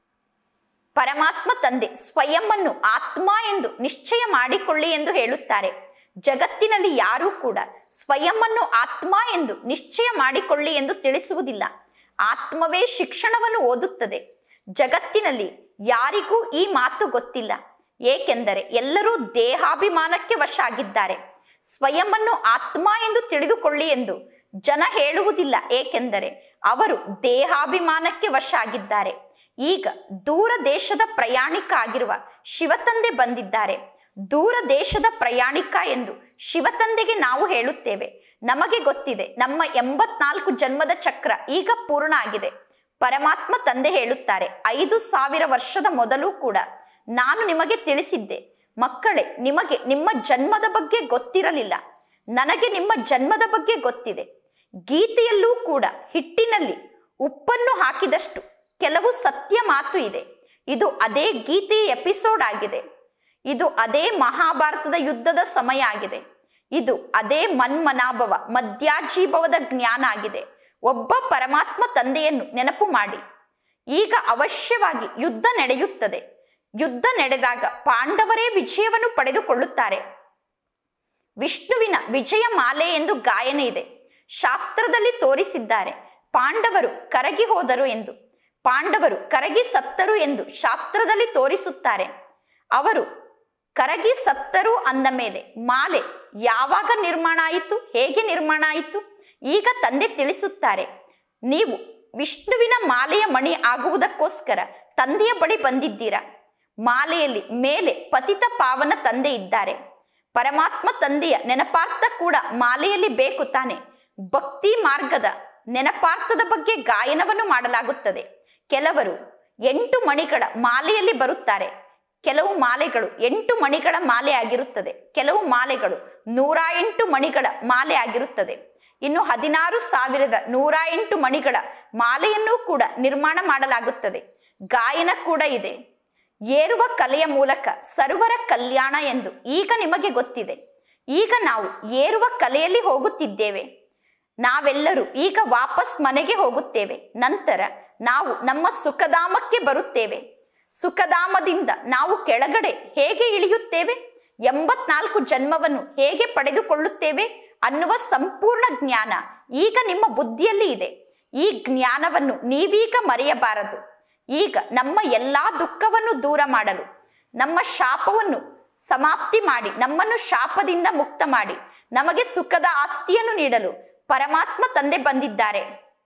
ಪರಮಾತ್ಮ ತಂದೆ ಸ್ವಯಂವನ್ನು ಆತ್ಮ ಎಂದು ನಿಶ್ಚಯ ಮಾಡಿಕೊಳ್ಳಿ ಎಂದು ಹೇಳುತ್ತಾರೆ. ಜಗತ್ತಿನಲ್ಲಿ ಯಾರೂ ಕೂಡ ಸ್ವಯಂವನ್ನು ಆತ್ಮ ಎಂದು ನಿಶ್ಚಯ ಮಾಡಿಕೊಳ್ಳಿ ಎಂದು ತಿಳಿಸುವುದಿಲ್ಲ. ಆತ್ಮವೇ ಶಿಕ್ಷಣವನ್ನು ಓದುತ್ತದೆ. ಜಗತ್ತಿನಲ್ಲಿ ಯಾರಿಗೂ ಈ ಮಾತು ಗೊತ್ತಿಲ್ಲ, ಏಕೆಂದರೆ ಎಲ್ಲರೂ ದೇಹಾಭಿಮಾನಕ್ಕೆ ವಶ ಆಗಿದ್ದಾರೆ. ಸ್ವಯಂವನ್ನು ಆತ್ಮ ಎಂದು ತಿಳಿದುಕೊಳ್ಳಿ ಎಂದು ಜನ ಹೇಳುವುದಿಲ್ಲ, ಏಕೆಂದರೆ ಅವರು ದೇಹಾಭಿಮಾನಕ್ಕೆ ವಶ ಆಗಿದ್ದಾರೆ. ಈಗ ದೂರ ದೇಶದ ಪ್ರಯಾಣಿಕ ಆಗಿರುವ ಶಿವತಂದೆ ಬಂದಿದ್ದಾರೆ. ದೂರ ದೇಶದ ಪ್ರಯಾಣಿಕ ಎಂದು ಶಿವತಂದೆಗೆ ನಾವು ಹೇಳುತ್ತೇವೆ. ನಮಗೆ ಗೊತ್ತಿದೆ, ನಮ್ಮ ಎಂಬತ್ನಾಲ್ಕು ಜನ್ಮದ ಚಕ್ರ ಈಗ ಪೂರ್ಣ ಆಗಿದೆ. ಪರಮಾತ್ಮ ತಂದೆ ಹೇಳುತ್ತಾರೆ, ಐದು ಸಾವಿರ ವರ್ಷದ ಮೊದಲು ಕೂಡ ನಾನು ನಿಮಗೆ ತಿಳಿಸಿದ್ದೆ, ಮಕ್ಕಳೇ, ನಿಮಗೆ ನಿಮ್ಮ ಜನ್ಮದ ಬಗ್ಗೆ ಗೊತ್ತಿರಲಿಲ್ಲ. ನನಗೆ ನಿಮ್ಮ ಜನ್ಮದ ಬಗ್ಗೆ ಗೊತ್ತಿದೆ. ಗೀತೆಯಲ್ಲೂ ಕೂಡ ಹಿಟ್ಟಿನಲ್ಲಿ ಉಪ್ಪನ್ನು ಹಾಕಿದಷ್ಟು ಕೆಲವು ಸತ್ಯ ಮಾತು ಇದೆ. ಇದು ಅದೇ ಗೀತೆಯ ಎಪಿಸೋಡ್ ಆಗಿದೆ. ಇದು ಅದೇ ಮಹಾಭಾರತದ ಯುದ್ಧದ ಸಮಯ ಆಗಿದೆ. ಇದು ಅದೇ ಮನ್ಮನಾಭವ ಮಧ್ಯಾಜೀಭವದ ಜ್ಞಾನ ಆಗಿದೆ. ಒಬ್ಬ ಪರಮಾತ್ಮ ತಂದೆಯನ್ನು ನೆನಪು ಮಾಡಿ. ಈಗ ಅವಶ್ಯವಾಗಿ ಯುದ್ಧ ನಡೆಯುತ್ತದೆ. ಯುದ್ಧ ನಡೆದಾಗ ಪಾಂಡವರೇ ವಿಜಯವನ್ನು ಪಡೆದುಕೊಳ್ಳುತ್ತಾರೆ. ವಿಷ್ಣುವಿನ ವಿಜಯ ಮಾಲೆ ಎಂದು ಗಾಯನ ಇದೆ. ಶಾಸ್ತ್ರದಲ್ಲಿ ತೋರಿಸಿದ್ದಾರೆ ಪಾಂಡವರು ಕರಗಿ ಹೋದರು ಎಂದು. ಪಾಂಡವರು ಕರಗಿ ಸತ್ತರು ಎಂದು ಶಾಸ್ತ್ರದಲ್ಲಿ ತೋರಿಸುತ್ತಾರೆ. ಅವರು ಕರಗಿ ಸತ್ತರು ಅಂದ ಮೇಲೆ ಮಾಲೆ ಯಾವಾಗ ನಿರ್ಮಾಣ ಆಯಿತು, ಹೇಗೆ ನಿರ್ಮಾಣ ಆಯಿತು? ಈಗ ತಂದೆ ತಿಳಿಸುತ್ತಾರೆ, ನೀವು ವಿಷ್ಣುವಿನ ಮಾಲೆಯ ಮಣಿ ಆಗುವುದಕ್ಕೋಸ್ಕರ ತಂದೆಯ ಬಳಿ ಬಂದಿದ್ದೀರಾ. ಮಾಲೆಯಲ್ಲಿ ಮೇಲೆ ಪತಿತ ಪಾವನ ತಂದೆ ಇದ್ದಾರೆ. ಪರಮಾತ್ಮ ತಂದೆಯ ನೆನಪಾರ್ಥ ಕೂಡ ಮಾಲೆಯಲ್ಲಿ ಬೇಕು ತಾನೆ. ಭಕ್ತಿ ಮಾರ್ಗದ ನೆನಪಾರ್ಥದ ಬಗ್ಗೆ ಗಾಯನವನ್ನು ಮಾಡಲಾಗುತ್ತದೆ. ಕೆಲವರು ಎಂಟು ಮಣಿಗಳ ಮಾಲೆಯಲ್ಲಿ ಬರುತ್ತಾರೆ. ಕೆಲವು ಮಾಲೆಗಳು ಎಂಟು ಮಣಿಗಳ ಮಾಲೆ ಆಗಿರುತ್ತದೆ. ಕೆಲವು ಮಾಲೆಗಳು ನೂರ ಎಂಟು ಮಣಿಗಳ ಮಾಲೆ ಆಗಿರುತ್ತದೆ. ಇನ್ನು ಹದಿನಾರು ಸಾವಿರದ ನೂರ ಎಂಟು ಮಣಿಗಳ ಮಾಲೆಯನ್ನು ಕೂಡ ನಿರ್ಮಾಣ ಮಾಡಲಾಗುತ್ತದೆ. ಗಾಯನ ಕೂಡ ಇದೆ. ಏರುವ ಕಲೆಯ ಮೂಲಕ ಸರ್ವರ ಕಲ್ಯಾಣ ಎಂದು ಈಗ ನಿಮಗೆ ಗೊತ್ತಿದೆ. ಈಗ ನಾವು ಏರುವ ಕಲೆಯಲ್ಲಿ ಹೋಗುತ್ತಿದ್ದೇವೆ. ನಾವೆಲ್ಲರೂ ಈಗ ವಾಪಸ್ ಮನೆಗೆ ಹೋಗುತ್ತೇವೆ. ನಂತರ ನಾವು ನಮ್ಮ ಸುಖಧಾಮಕ್ಕೆ ಬರುತ್ತೇವೆ. ಸುಖಧಾಮದಿಂದ ನಾವು ಕೆಳಗಡೆ ಹೇಗೆ ಇಳಿಯುತ್ತೇವೆ, ಎಂಬತ್ನಾಲ್ಕು ಜನ್ಮವನ್ನು ಹೇಗೆ ಪಡೆದುಕೊಳ್ಳುತ್ತೇವೆ ಅನ್ನುವ ಸಂಪೂರ್ಣ ಜ್ಞಾನ ಈಗ ನಿಮ್ಮ ಬುದ್ಧಿಯಲ್ಲಿ ಇದೆ. ಈ ಜ್ಞಾನವನ್ನು ನೀವೀಗ ಮರೆಯಬಾರದು. ಈಗ ನಮ್ಮ ಎಲ್ಲಾ ದುಃಖವನ್ನು ದೂರ ಮಾಡಲು, ನಮ್ಮ ಶಾಪವನ್ನು ಸಮಾಪ್ತಿ ಮಾಡಿ, ನಮ್ಮನ್ನು ಶಾಪದಿಂದ ಮುಕ್ತ ಮಾಡಿ, ನಮಗೆ ಸುಖದ ಆಸ್ತಿಯನ್ನು ನೀಡಲು ಪರಮಾತ್ಮ ತಂದೆ ಬಂದಿದ್ದಾರೆ.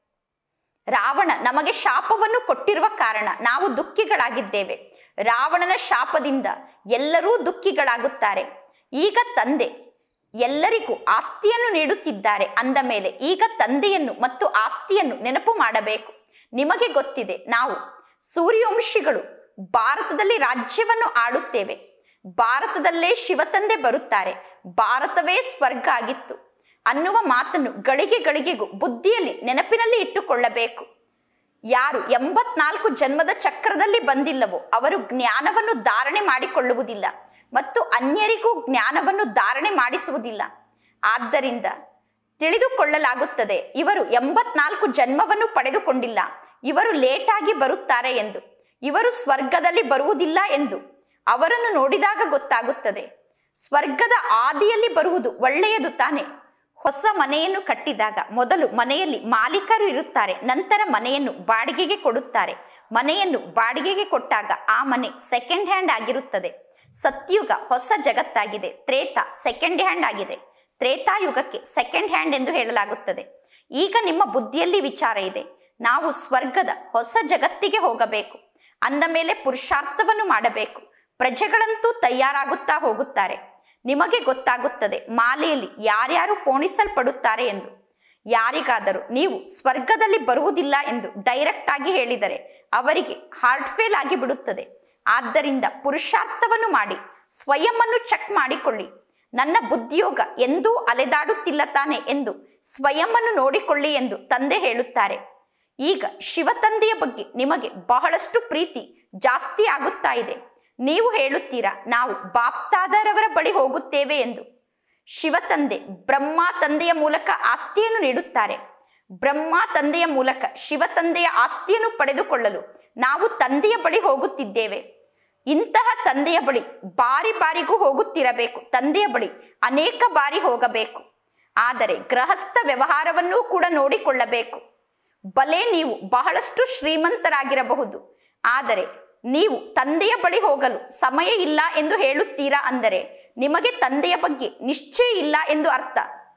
ರಾವಣ ನಮಗೆ ಶಾಪವನ್ನು ಕೊಟ್ಟಿರುವ ಕಾರಣ ನಾವು ದುಃಖಿಗಳಾಗಿದ್ದೇವೆ. ರಾವಣನ ಶಾಪದಿಂದ ಎಲ್ಲರೂ ದುಃಖಿಗಳಾಗುತ್ತಾರೆ. ಈಗ ತಂದೆ ಎಲ್ಲರಿಗೂ ಆಸ್ತಿಯನ್ನು ನೀಡುತ್ತಿದ್ದಾರೆ ಅಂದ ಮೇಲೆ ಈಗ ತಂದೆಯನ್ನು ಮತ್ತು ಆಸ್ತಿಯನ್ನು ನೆನಪು ಮಾಡಬೇಕು. ನಿಮಗೆ ಗೊತ್ತಿದೆ, ನಾವು ಸೂರ್ಯವಂಶಿಗಳು ಭಾರತದಲ್ಲಿ ರಾಜ್ಯವನ್ನು ಆಳುತ್ತೇವೆ. ಭಾರತದಲ್ಲೇ ಶಿವತಂದೆ ಬರುತ್ತಾರೆ. ಭಾರತವೇ ಸ್ವರ್ಗ ಆಗಿತ್ತು ಅನ್ನುವ ಮಾತನ್ನು ಗಳಿಗೆ ಗಳಿಗೆಗೂ ಬುದ್ಧಿಯಲ್ಲಿ ನೆನಪಿನಲ್ಲಿ ಇಟ್ಟುಕೊಳ್ಳಬೇಕು. ಯಾರು ಎಂಬತ್ನಾಲ್ಕು ಜನ್ಮದ ಚಕ್ರದಲ್ಲಿ ಬಂದಿಲ್ಲವೋ ಅವರು ಜ್ಞಾನವನ್ನು ಧಾರಣೆ ಮಾಡಿಕೊಳ್ಳುವುದಿಲ್ಲ ಮತ್ತು ಅನ್ಯರಿಗೂ ಜ್ಞಾನವನ್ನು ಧಾರಣೆ ಮಾಡಿಸುವುದಿಲ್ಲ. ಆದ್ದರಿಂದ ತಿಳಿದುಕೊಳ್ಳಲಾಗುತ್ತದೆ ಇವರು ಎಂಬತ್ನಾಲ್ಕು ಜನ್ಮವನ್ನು ಪಡೆದುಕೊಂಡಿಲ್ಲ, ಇವರು ಲೇಟಾಗಿ ಬರುತ್ತಾರೆ ಎಂದು, ಇವರು ಸ್ವರ್ಗದಲ್ಲಿ ಬರುವುದಿಲ್ಲ ಎಂದು ಅವರನ್ನು ನೋಡಿದಾಗ ಗೊತ್ತಾಗುತ್ತದೆ. ಸ್ವರ್ಗದ ಆದಿಯಲ್ಲಿ ಬರುವುದು ಒಳ್ಳೆಯದು ತಾನೆ. ಹೊಸ ಮನೆಯನ್ನು ಕಟ್ಟಿದಾಗ ಮೊದಲು ಮನೆಯಲ್ಲಿ ಮಾಲೀಕರು ಇರುತ್ತಾರೆ, ನಂತರ ಮನೆಯನ್ನು ಬಾಡಿಗೆಗೆ ಕೊಡುತ್ತಾರೆ. ಮನೆಯನ್ನು ಬಾಡಿಗೆಗೆ ಕೊಟ್ಟಾಗ ಆ ಮನೆ ಸೆಕೆಂಡ್ ಹ್ಯಾಂಡ್ ಆಗಿರುತ್ತದೆ. ಸತ್ಯುಗ ಹೊಸ ಜಗತ್ತಾಗಿದೆ, ತ್ರೇತಾ ಸೆಕೆಂಡ್ ಹ್ಯಾಂಡ್ ಆಗಿದೆ. ತ್ರೇತಾಯುಗಕ್ಕೆ ಸೆಕೆಂಡ್ ಹ್ಯಾಂಡ್ ಎಂದು ಹೇಳಲಾಗುತ್ತದೆ. ಈಗ ನಿಮ್ಮ ಬುದ್ಧಿಯಲ್ಲಿ ವಿಚಾರ ಇದೆ, ನಾವು ಸ್ವರ್ಗದ ಹೊಸ ಜಗತ್ತಿಗೆ ಹೋಗಬೇಕು ಅಂದ ಮೇಲೆ ಪುರುಷಾರ್ಥವನ್ನು ಮಾಡಬೇಕು. ಪ್ರಜೆಗಳಂತೂ ತಯಾರಾಗುತ್ತಾ ಹೋಗುತ್ತಾರೆ. ನಿಮಗೆ ಗೊತ್ತಾಗುತ್ತದೆ ಮಾಲೆಯಲ್ಲಿ ಯಾರ್ಯಾರು ಪೋಣಿಸಲ್ಪಡುತ್ತಾರೆ ಎಂದು. ಯಾರಿಗಾದರೂ ನೀವು ಸ್ವರ್ಗದಲ್ಲಿ ಬರುವುದಿಲ್ಲ ಎಂದು ಡೈರೆಕ್ಟ್ ಆಗಿ ಹೇಳಿದರೆ ಅವರಿಗೆ ಹಾರ್ಟ್ ಫೇಲ್ ಆಗಿ ಬಿಡುತ್ತದೆ. ಆದ್ದರಿಂದ ಪುರುಷಾರ್ಥವನ್ನು ಮಾಡಿ ಸ್ವಯಂವನ್ನು ಚೆಕ್ ಮಾಡಿಕೊಳ್ಳಿ. ನನ್ನ ಬುದ್ಧಿಯೋಗ ಎಂದೂ ಅಲೆದಾಡುತ್ತಿಲ್ಲ ತಾನೆ ಎಂದು ಸ್ವಯಂವನ್ನು ನೋಡಿಕೊಳ್ಳಿ ಎಂದು ತಂದೆ ಹೇಳುತ್ತಾರೆ. ಈಗ ಶಿವತಂದೆಯ ಬಗ್ಗೆ ನಿಮಗೆ ಬಹಳಷ್ಟು ಪ್ರೀತಿ ಜಾಸ್ತಿ ಆಗುತ್ತಾ ಇದೆ. ನೀವು ಹೇಳುತ್ತೀರಾ, ನಾವು ಬಾಪ್ತಾದರವರ ಬಳಿ ಹೋಗುತ್ತೇವೆ ಎಂದು. ಶಿವತಂದೆ ಬ್ರಹ್ಮ ತಂದೆಯ ಮೂಲಕ ಆಸ್ತಿಯನ್ನು ನೀಡುತ್ತಾರೆ. ಬ್ರಹ್ಮ ತಂದೆಯ ಮೂಲಕ ಶಿವತಂದೆಯ ಆಸ್ತಿಯನ್ನು ಪಡೆದುಕೊಳ್ಳಲು ನಾವು ತಂದೆಯ ಬಳಿ ಹೋಗುತ್ತಿದ್ದೇವೆ. ಇಂತಹ ತಂದೆಯ ಬಳಿ ಬಾರಿ ಬಾರಿಗೂ ಹೋಗುತ್ತಿರಬೇಕು. ತಂದೆಯ ಬಳಿ ಅನೇಕ ಬಾರಿ ಹೋಗಬೇಕು. ಆದರೆ ಗೃಹಸ್ಥ ವ್ಯವಹಾರವನ್ನೂ ಕೂಡ ನೋಡಿಕೊಳ್ಳಬೇಕು. ಬಲೆ ನೀವು ಬಹಳಷ್ಟು ಶ್ರೀಮಂತರಾಗಿರಬಹುದು, ಆದರೆ ನೀವು ತಂದೆಯ ಬಳಿ ಹೋಗಲು ಸಮಯ ಇಲ್ಲ ಎಂದು ಹೇಳುತ್ತೀರಾ ಅಂದರೆ ನಿಮಗೆ ತಂದೆಯ ಬಗ್ಗೆ ನಿಶ್ಚಯ ಇಲ್ಲ ಎಂದು ಅರ್ಥ.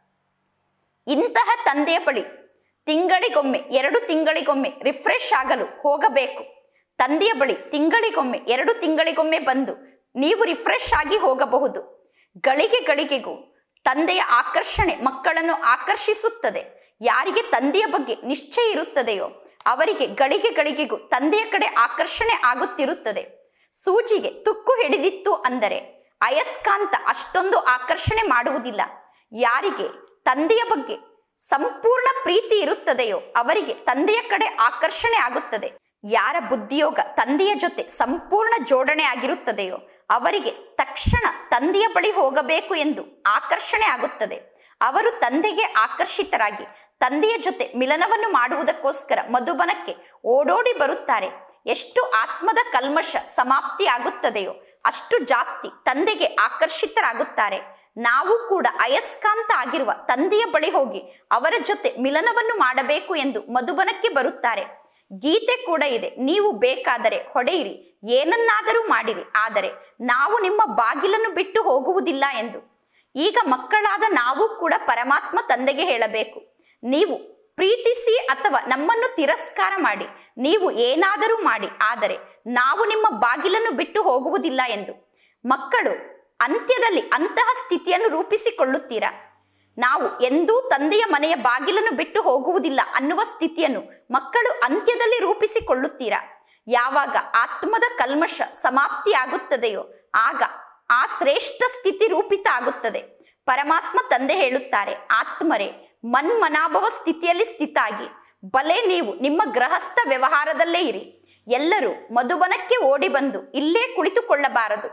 ಇಂತಹ ತಂದೆಯ ಬಳಿ ತಿಂಗಳಿಗೊಮ್ಮೆ, ಎರಡು ತಿಂಗಳಿಗೊಮ್ಮೆ ರಿಫ್ರೆಶ್ ಆಗಲು ಹೋಗಬೇಕು. ತಂದೆಯ ಬಳಿ ತಿಂಗಳಿಗೊಮ್ಮೆ, ಎರಡು ತಿಂಗಳಿಗೊಮ್ಮೆ ಬಂದು ನೀವು ರಿಫ್ರೆಶ್ ಆಗಿ ಹೋಗಬಹುದು. ಗಳಿಗೆ ಗಳಿಗೆಗೂ ತಂದೆಯ ಆಕರ್ಷಣೆ ಮಕ್ಕಳನ್ನು ಆಕರ್ಷಿಸುತ್ತದೆ. ಯಾರಿಗೆ ತಂದೆಯ ಬಗ್ಗೆ ನಿಶ್ಚಯ ಇರುತ್ತದೆಯೋ ಅವರಿಗೆ ಗಳಿಗೆ ಗಳಿಗೆಗೂ ತಂದೆಯ ಕಡೆ ಆಕರ್ಷಣೆ ಆಗುತ್ತಿರುತ್ತದೆ. ಸೂಜಿಗೆ ತುಕ್ಕು ಹಿಡಿದಿತ್ತು ಅಂದರೆ ಅಯಸ್ಕಾಂತ ಅಷ್ಟೊಂದು ಆಕರ್ಷಣೆ ಮಾಡುವುದಿಲ್ಲ. ಯಾರಿಗೆ ತಂದೆಯ ಬಗ್ಗೆ ಸಂಪೂರ್ಣ ಪ್ರೀತಿ ಇರುತ್ತದೆಯೋ ಅವರಿಗೆ ತಂದೆಯ ಕಡೆ ಆಕರ್ಷಣೆ ಆಗುತ್ತದೆ. ಯಾರ ಬುದ್ಧಿಯೋಗ ತಂದೆಯ ಜೊತೆ ಸಂಪೂರ್ಣ ಜೋಡಣೆ ಆಗಿರುತ್ತದೆಯೋ ಅವರಿಗೆ ತಕ್ಷಣ ತಂದೆಯ ಬಳಿ ಹೋಗಬೇಕು ಎಂದು ಆಕರ್ಷಣೆ ಆಗುತ್ತದೆ. ಅವರು ತಂದೆಗೆ ಆಕರ್ಷಿತರಾಗಿ ತಂದೆಯ ಜೊತೆ ಮಿಲನವನ್ನು ಮಾಡುವುದಕ್ಕೋಸ್ಕರ ಮಧುಬನಕ್ಕೆ ಓಡೋಡಿ ಬರುತ್ತಾರೆ. ಎಷ್ಟು ಆತ್ಮದ ಕಲ್ಮಶ ಸಮಾಪ್ತಿ ಆಗುತ್ತದೆಯೋ ಅಷ್ಟು ಜಾಸ್ತಿ ತಂದೆಗೆ ಆಕರ್ಷಿತರಾಗುತ್ತಾರೆ. ನಾವು ಕೂಡ ಅಯಸ್ಕಾಂತ ಆಗಿರುವ ತಂದೆಯ ಬಳಿ ಹೋಗಿ ಅವರ ಜೊತೆ ಮಿಲನವನ್ನು ಮಾಡಬೇಕು ಎಂದು ಮಧುಬನಕ್ಕೆ ಬರುತ್ತಾರೆ. ಗೀತೆ ಕೂಡ ಇದೆ, ನೀವು ಬೇಕಾದರೆ ಹೊಡೆಯಿರಿ, ಏನನ್ನಾದರೂ ಮಾಡಿರಿ, ಆದರೆ ನಾವು ನಿಮ್ಮ ಬಾಗಿಲನ್ನು ಬಿಟ್ಟು ಹೋಗುವುದಿಲ್ಲ ಎಂದು. ಈಗ ಮಕ್ಕಳಾದ ನಾವು ಕೂಡ ಪರಮಾತ್ಮ ತಂದೆಗೆ ಹೇಳಬೇಕು, ನೀವು ಪ್ರೀತಿಸಿ ಅಥವಾ ನಮ್ಮನ್ನು ತಿರಸ್ಕಾರ ಮಾಡಿ, ನೀವು ಏನಾದರೂ ಮಾಡಿ, ಆದರೆ ನಾವು ನಿಮ್ಮ ಬಾಗಿಲನ್ನು ಬಿಟ್ಟು ಹೋಗುವುದಿಲ್ಲ ಎಂದು. ಮಕ್ಕಳು ಅಂತ್ಯದಲ್ಲಿ ಅಂತಹ ಸ್ಥಿತಿಯನ್ನು ರೂಪಿಸಿಕೊಳ್ಳುತ್ತೀರಾ? ನಾವು ಎಂದೂ ತಂದೆಯ ಮನೆಯ ಬಾಗಿಲನ್ನು ಬಿಟ್ಟು ಹೋಗುವುದಿಲ್ಲ ಅನ್ನುವ ಸ್ಥಿತಿಯನ್ನು ಮಕ್ಕಳು ಅಂತ್ಯದಲ್ಲಿ ರೂಪಿಸಿಕೊಳ್ಳುತ್ತೀರಾ? ಯಾವಾಗ ಆತ್ಮದ ಕಲ್ಮಶ ಸಮಾಪ್ತಿ ಆಗುತ್ತದೆಯೋ ಆಗ ಆ ಶ್ರೇಷ್ಠ ಸ್ಥಿತಿ ರೂಪಿತ ಆಗುತ್ತದೆ. ಪರಮಾತ್ಮ ತಂದೆ ಹೇಳುತ್ತಾರೆ, ಆತ್ಮರೇ ಮನ್ಮನಾಭವ ಸ್ಥಿತಿಯಲ್ಲಿ ಸ್ಥಿತಾಗಿ, ಬಲೆ ನೀವು ನಿಮ್ಮ ಗೃಹಸ್ಥ ವ್ಯವಹಾರದಲ್ಲೇ ಇರಿ. ಎಲ್ಲರೂ ಮಧುಬನಕ್ಕೆ ಓಡಿ ಬಂದು ಇಲ್ಲೇ ಕುಳಿತುಕೊಳ್ಳಬಾರದು.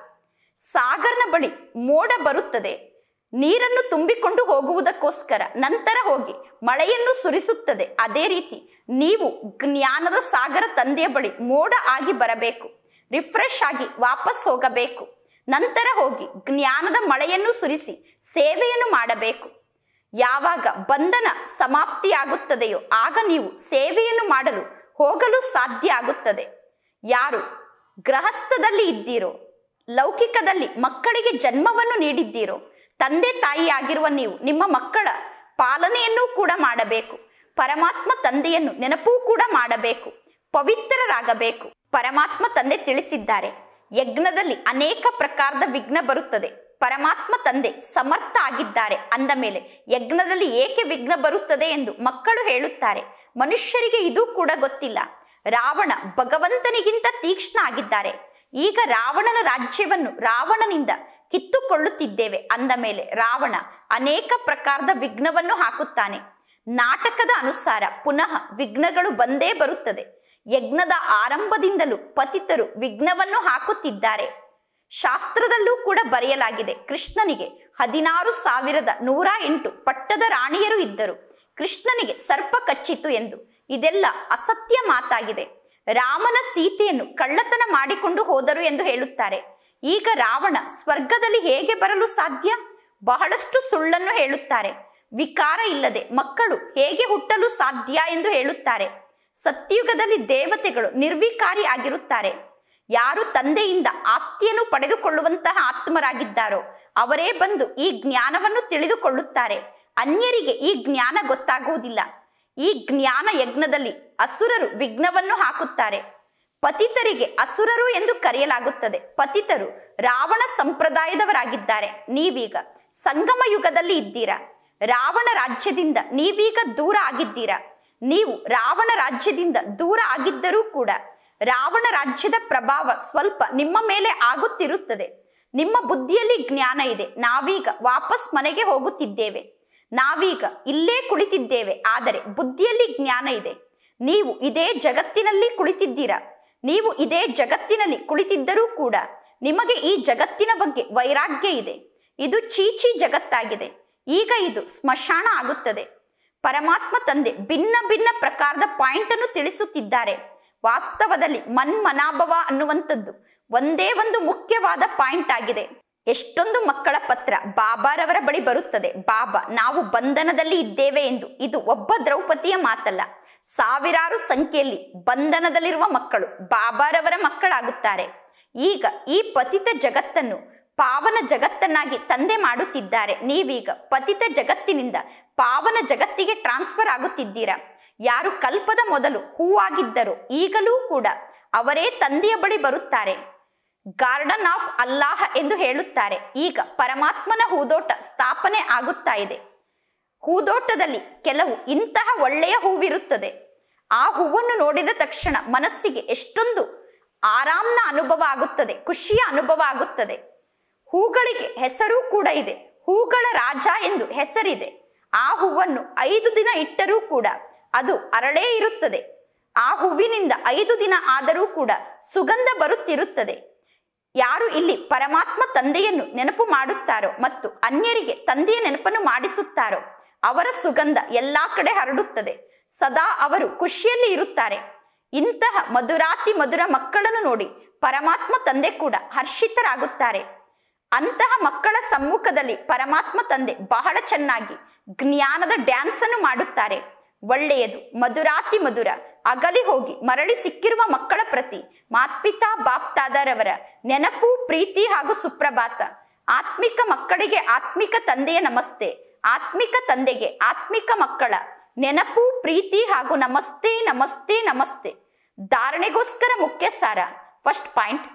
ಸಾಗರ್ನ ಬಳಿ ಮೋಡ ಬರುತ್ತದೆ, ನೀರನ್ನು ತುಂಬಿಕೊಂಡು ಹೋಗುವುದಕ್ಕೋಸ್ಕರ, ನಂತರ ಹೋಗಿ ಮಳೆಯನ್ನು ಸುರಿಸುತ್ತದೆ. ಅದೇ ರೀತಿ ನೀವು ಜ್ಞಾನದ ಸಾಗರ ತಂದೆಯ ಬಳಿ ಮೋಡ ಆಗಿ ಬರಬೇಕು, ರಿಫ್ರೆಶ್ ಆಗಿ ವಾಪಸ್ ಹೋಗಬೇಕು. ನಂತರ ಹೋಗಿ ಜ್ಞಾನದ ಮಳೆಯನ್ನು ಸುರಿಸಿ ಸೇವೆಯನ್ನು ಮಾಡಬೇಕು. ಯಾವಾಗ ಬಂಧನ ಸಮಾಪ್ತಿಯಾಗುತ್ತದೆಯೋ ಆಗ ನೀವು ಸೇವೆಯನ್ನು ಮಾಡಲು ಹೋಗಲು ಸಾಧ್ಯ ಆಗುತ್ತದೆ. ಯಾರು ಗೃಹಸ್ಥದಲ್ಲಿ ಇದ್ದೀರೋ, ಲೌಕಿಕದಲ್ಲಿ ಮಕ್ಕಳಿಗೆ ಜನ್ಮವನ್ನು ನೀಡಿದ್ದೀರೋ, ತಂದೆ ತಾಯಿ ಆಗಿರುವ ನೀವು ನಿಮ್ಮ ಮಕ್ಕಳ ಪಾಲನೆಯನ್ನು ಕೂಡ ಮಾಡಬೇಕು. ಪರಮಾತ್ಮ ತಂದೆಯನ್ನು ನೆನಪೂ ಕೂಡ ಮಾಡಬೇಕು, ಪವಿತ್ರರಾಗಬೇಕು. ಪರಮಾತ್ಮ ತಂದೆ ತಿಳಿಸಿದ್ದಾರೆ, ಯಜ್ಞದಲ್ಲಿ ಅನೇಕ ಪ್ರಕಾರದ ವಿಘ್ನ ಬರುತ್ತದೆ. ಪರಮಾತ್ಮ ತಂದೆ ಸಮರ್ಥ ಆಗಿದ್ದಾರೆ ಅಂದ ಮೇಲೆ ಯಜ್ಞದಲ್ಲಿ ಏಕೆ ವಿಘ್ನ ಬರುತ್ತದೆ ಎಂದು ಮಕ್ಕಳು ಹೇಳುತ್ತಾರೆ. ಮನುಷ್ಯರಿಗೆ ಇದು ಕೂಡ ಗೊತ್ತಿಲ್ಲ. ರಾವಣ ಭಗವಂತನಿಗಿಂತ ತೀಕ್ಷ್ಣ ಆಗಿದ್ದಾರೆ. ಈಗ ರಾವಣನ ರಾಜ್ಯವನ್ನು ರಾವಣನಿಂದ ಕಿತ್ತುಕೊಳ್ಳುತ್ತಿದ್ದೇವೆ ಅಂದ ಮೇಲೆ ರಾವಣ ಅನೇಕ ಪ್ರಕಾರದ ವಿಘ್ನವನ್ನು ಹಾಕುತ್ತಾನೆ. ನಾಟಕದ ಅನುಸಾರ ಪುನಃ ವಿಘ್ನಗಳು ಬಂದೇ ಬರುತ್ತದೆ. ಯಜ್ಞದ ಆರಂಭದಿಂದಲೂ ಪತಿತರು ವಿಘ್ನವನ್ನು ಹಾಕುತ್ತಿದ್ದಾರೆ. ಶಾಸ್ತ್ರದಲ್ಲೂ ಕೂಡ ಬರೆಯಲಾಗಿದೆ, ಕೃಷ್ಣನಿಗೆ ಹದಿನಾರು ಸಾವಿರದ ನೂರ ಎಂಟು ಪಟ್ಟದ ರಾಣಿಯರು ಇದ್ದರು, ಕೃಷ್ಣನಿಗೆ ಸರ್ಪ ಕಚ್ಚಿತು ಎಂದು. ಇದೆಲ್ಲ ಅಸತ್ಯ ಮಾತಾಗಿದೆ. ರಾಮನ ಸೀತೆಯನ್ನು ಕಳ್ಳತನ ಮಾಡಿಕೊಂಡು ಹೋದರು ಎಂದು ಹೇಳುತ್ತಾರೆ. ಈಗ ರಾವಣ ಸ್ವರ್ಗದಲ್ಲಿ ಹೇಗೆ ಬರಲು ಸಾಧ್ಯ? ಬಹಳಷ್ಟು ಸುಳ್ಳನ್ನು ಹೇಳುತ್ತಾರೆ. ವಿಕಾರ ಇಲ್ಲದೆ ಮಕ್ಕಳು ಹೇಗೆ ಹುಟ್ಟಲು ಸಾಧ್ಯ ಎಂದು ಹೇಳುತ್ತಾರೆ. ಸತ್ಯುಗದಲ್ಲಿ ದೇವತೆಗಳು ನಿರ್ವಿಕಾರಿ ಆಗಿರುತ್ತಾರೆ. ಯಾರು ತಂದೆಯಿಂದ ಆಸ್ತಿಯನ್ನು ಪಡೆದುಕೊಳ್ಳುವಂತಹ ಆತ್ಮರಾಗಿದ್ದಾರೋ ಅವರೇ ಬಂದು ಈ ಜ್ಞಾನವನ್ನು ತಿಳಿದುಕೊಳ್ಳುತ್ತಾರೆ. ಅನ್ಯರಿಗೆ ಈ ಜ್ಞಾನ ಗೊತ್ತಾಗುವುದಿಲ್ಲ. ಈ ಜ್ಞಾನ ಯಜ್ಞದಲ್ಲಿ ಅಸುರರು ವಿಘ್ನವನ್ನು ಹಾಕುತ್ತಾರೆ. ಪತಿತರಿಗೆ ಅಸುರರು ಎಂದು ಕರೆಯಲಾಗುತ್ತದೆ. ಪತಿತರು ರಾವಣ ಸಂಪ್ರದಾಯದವರಾಗಿದ್ದಾರೆ. ನೀವೀಗ ಸಂಗಮ ಯುಗದಲ್ಲಿ ಇದ್ದೀರಾ. ರಾವಣ ರಾಜ್ಯದಿಂದ ನೀವೀಗ ದೂರ ಆಗಿದ್ದೀರಾ. ನೀವು ರಾವಣ ರಾಜ್ಯದಿಂದ ದೂರ ಆಗಿದ್ದರೂ ಕೂಡ ರಾವಣ ರಾಜ್ಯದ ಪ್ರಭಾವ ಸ್ವಲ್ಪ ನಿಮ್ಮ ಮೇಲೆ ಆಗುತ್ತಿರುತ್ತದೆ. ನಿಮ್ಮ ಬುದ್ಧಿಯಲ್ಲಿ ಜ್ಞಾನ ಇದೆ. ನಾವೀಗ ವಾಪಸ್ ಮನೆಗೆ ಹೋಗುತ್ತಿದ್ದೇವೆ, ನಾವೀಗ ಇಲ್ಲೇ ಕುಳಿತಿದ್ದೇವೆ, ಆದರೆ ಬುದ್ಧಿಯಲ್ಲಿ ಜ್ಞಾನ ಇದೆ. ನೀವು ಇದೇ ಜಗತ್ತಿನಲ್ಲಿ ಕುಳಿತಿದ್ದೀರಾ. ನೀವು ಇದೇ ಜಗತ್ತಿನಲ್ಲಿ ಕುಳಿತಿದ್ದರೂ ಕೂಡ ನಿಮಗೆ ಈ ಜಗತ್ತಿನ ಬಗ್ಗೆ ವೈರಾಗ್ಯ ಇದೆ. ಇದು ಚೀಚಿ ಜಗತ್ತಾಗಿದೆ. ಈಗ ಇದು ಸ್ಮಶಾನ ಆಗುತ್ತದೆ. ಪರಮಾತ್ಮ ತಂದೆ ಭಿನ್ನ ಭಿನ್ನ ಪ್ರಕಾರದ ಪಾಯಿಂಟ್ ಅನ್ನು ತಿಳಿಸುತ್ತಿದ್ದಾರೆ. ವಾಸ್ತವದಲ್ಲಿ ಮನ್ಮನಾಭವ ಅನ್ನುವಂಥದ್ದು ಒಂದೇ ಒಂದು ಮುಖ್ಯವಾದ ಪಾಯಿಂಟ್ ಆಗಿದೆ. ಎಷ್ಟೊಂದು ಮಕ್ಕಳ ಪತ್ರ ಬಾಬಾರವರ ಬಳಿ ಬರುತ್ತದೆ, ಬಾಬಾ ನಾವು ಬಂಧನದಲ್ಲಿ ಇದ್ದೇವೆ ಎಂದು. ಇದು ಒಬ್ಬ ದ್ರೌಪದಿಯ ಮಾತಲ್ಲ. ಸಾವಿರಾರು ಸಂಖ್ಯೆಯಲ್ಲಿ ಬಂಧನದಲ್ಲಿರುವ ಮಕ್ಕಳು ಬಾಬಾರವರ ಮಕ್ಕಳಾಗುತ್ತಾರೆ. ಈಗ ಈ ಪತಿತ ಜಗತ್ತನ್ನು ಪಾವನ ಜಗತ್ತನ್ನಾಗಿ ತಂದೆ ಮಾಡುತ್ತಿದ್ದಾರೆ. ನೀವೀಗ ಪತಿತ ಜಗತ್ತಿನಿಂದ ಪಾವನ ಜಗತ್ತಿಗೆ ಟ್ರಾನ್ಸ್ಫರ್ ಆಗುತ್ತಿದ್ದೀರಾ. ಯಾರು ಕಲ್ಪದ ಮೊದಲು ಹೂವಾಗಿದ್ದರೋ ಈಗಲೂ ಕೂಡ ಅವರೇ ತಂದೆಯ ಬಳಿ ಬರುತ್ತಾರೆ. ಗಾರ್ಡನ್ ಆಫ್ ಅಲ್ಲಾಹ ಎಂದು ಹೇಳುತ್ತಾರೆ. ಈಗ ಪರಮಾತ್ಮನ ಹೂದೋಟ ಸ್ಥಾಪನೆ ಆಗುತ್ತಾ ಇದೆ. ಹೂದೋಟದಲ್ಲಿ ಕೆಲವು ಇಂತಹ ಒಳ್ಳೆಯ ಹೂವಿರುತ್ತದೆ. ಆ ಹೂವನ್ನು ನೋಡಿದ ತಕ್ಷಣ ಮನಸ್ಸಿಗೆ ಎಷ್ಟೊಂದು ಆರಾಮ್ನ ಅನುಭವ ಆಗುತ್ತದೆ, ಖುಷಿಯ ಅನುಭವ ಆಗುತ್ತದೆ. ಹೂಗಳಿಗೆ ಹೆಸರು ಕೂಡ ಇದೆ. ಹೂಗಳ ರಾಜ ಎಂದು ಹೆಸರಿದೆ. ಆ ಹೂವನ್ನು ಐದು ದಿನ ಇಟ್ಟರೂ ಕೂಡ ಅದು ಅರಳೇ ಇರುತ್ತದೆ. ಆ ಹೂವಿನಿಂದ ಐದು ದಿನ ಆದರೂ ಕೂಡ ಸುಗಂಧ ಬರುತ್ತಿರುತ್ತದೆ. ಯಾರು ಇಲ್ಲಿ ಪರಮಾತ್ಮ ತಂದೆಯನ್ನು ನೆನಪು ಮಾಡುತ್ತಾರೋ ಮತ್ತು ಅನ್ಯರಿಗೆ ತಂದೆಯ ನೆನಪನ್ನು ಮಾಡಿಸುತ್ತಾರೋ ಅವರ ಸುಗಂಧ ಎಲ್ಲಾ ಕಡೆ ಹರಡುತ್ತದೆ. ಸದಾ ಅವರು ಖುಷಿಯಲ್ಲಿ ಇರುತ್ತಾರೆ. ಇಂತಹ ಮಧುರಾತಿ ಮಧುರ ಮಕ್ಕಳನ್ನು ನೋಡಿ ಪರಮಾತ್ಮ ತಂದೆ ಕೂಡ ಹರ್ಷಿತರಾಗುತ್ತಾರೆ. ಅಂತಹ ಮಕ್ಕಳ ಸಮ್ಮುಖದಲ್ಲಿ ಪರಮಾತ್ಮ ತಂದೆ ಬಹಳ ಚೆನ್ನಾಗಿ ಜ್ಞಾನದ ಡ್ಯಾನ್ಸ್ ಅನ್ನು ಮಾಡುತ್ತಾರೆ. ಒಳ್ಳೆಯದು. ಮಧುರಾತಿ ಮಧುರ ಅಗಲಿ ಹೋಗಿ ಮರಳಿ ಸಿಕ್ಕಿರುವ ಮಕ್ಕಳ ಪ್ರತಿ ಮಾತ್ಪಿತಾ ಬಾಪ್ತಾದರವರ ನೆನಪು, ಪ್ರೀತಿ ಹಾಗೂ ಸುಪ್ರಭಾತ. ಆತ್ಮಿಕ ಮಕ್ಕಳಿಗೆ ಆತ್ಮಿಕ ತಂದೆಯ ನಮಸ್ತೆ. ಆತ್ಮಿಕ ತಂದೆಗೆ ಆತ್ಮಿಕ ಮಕ್ಕಳ ನೆನಪು, ಪ್ರೀತಿ ಹಾಗೂ ನಮಸ್ತೆ ನಮಸ್ತೆ ನಮಸ್ತೆ. ಧಾರಣೆಗೋಸ್ಕರ ಮುಖ್ಯ ಸಾರ. ಫಸ್ಟ್ ಪಾಯಿಂಟ್,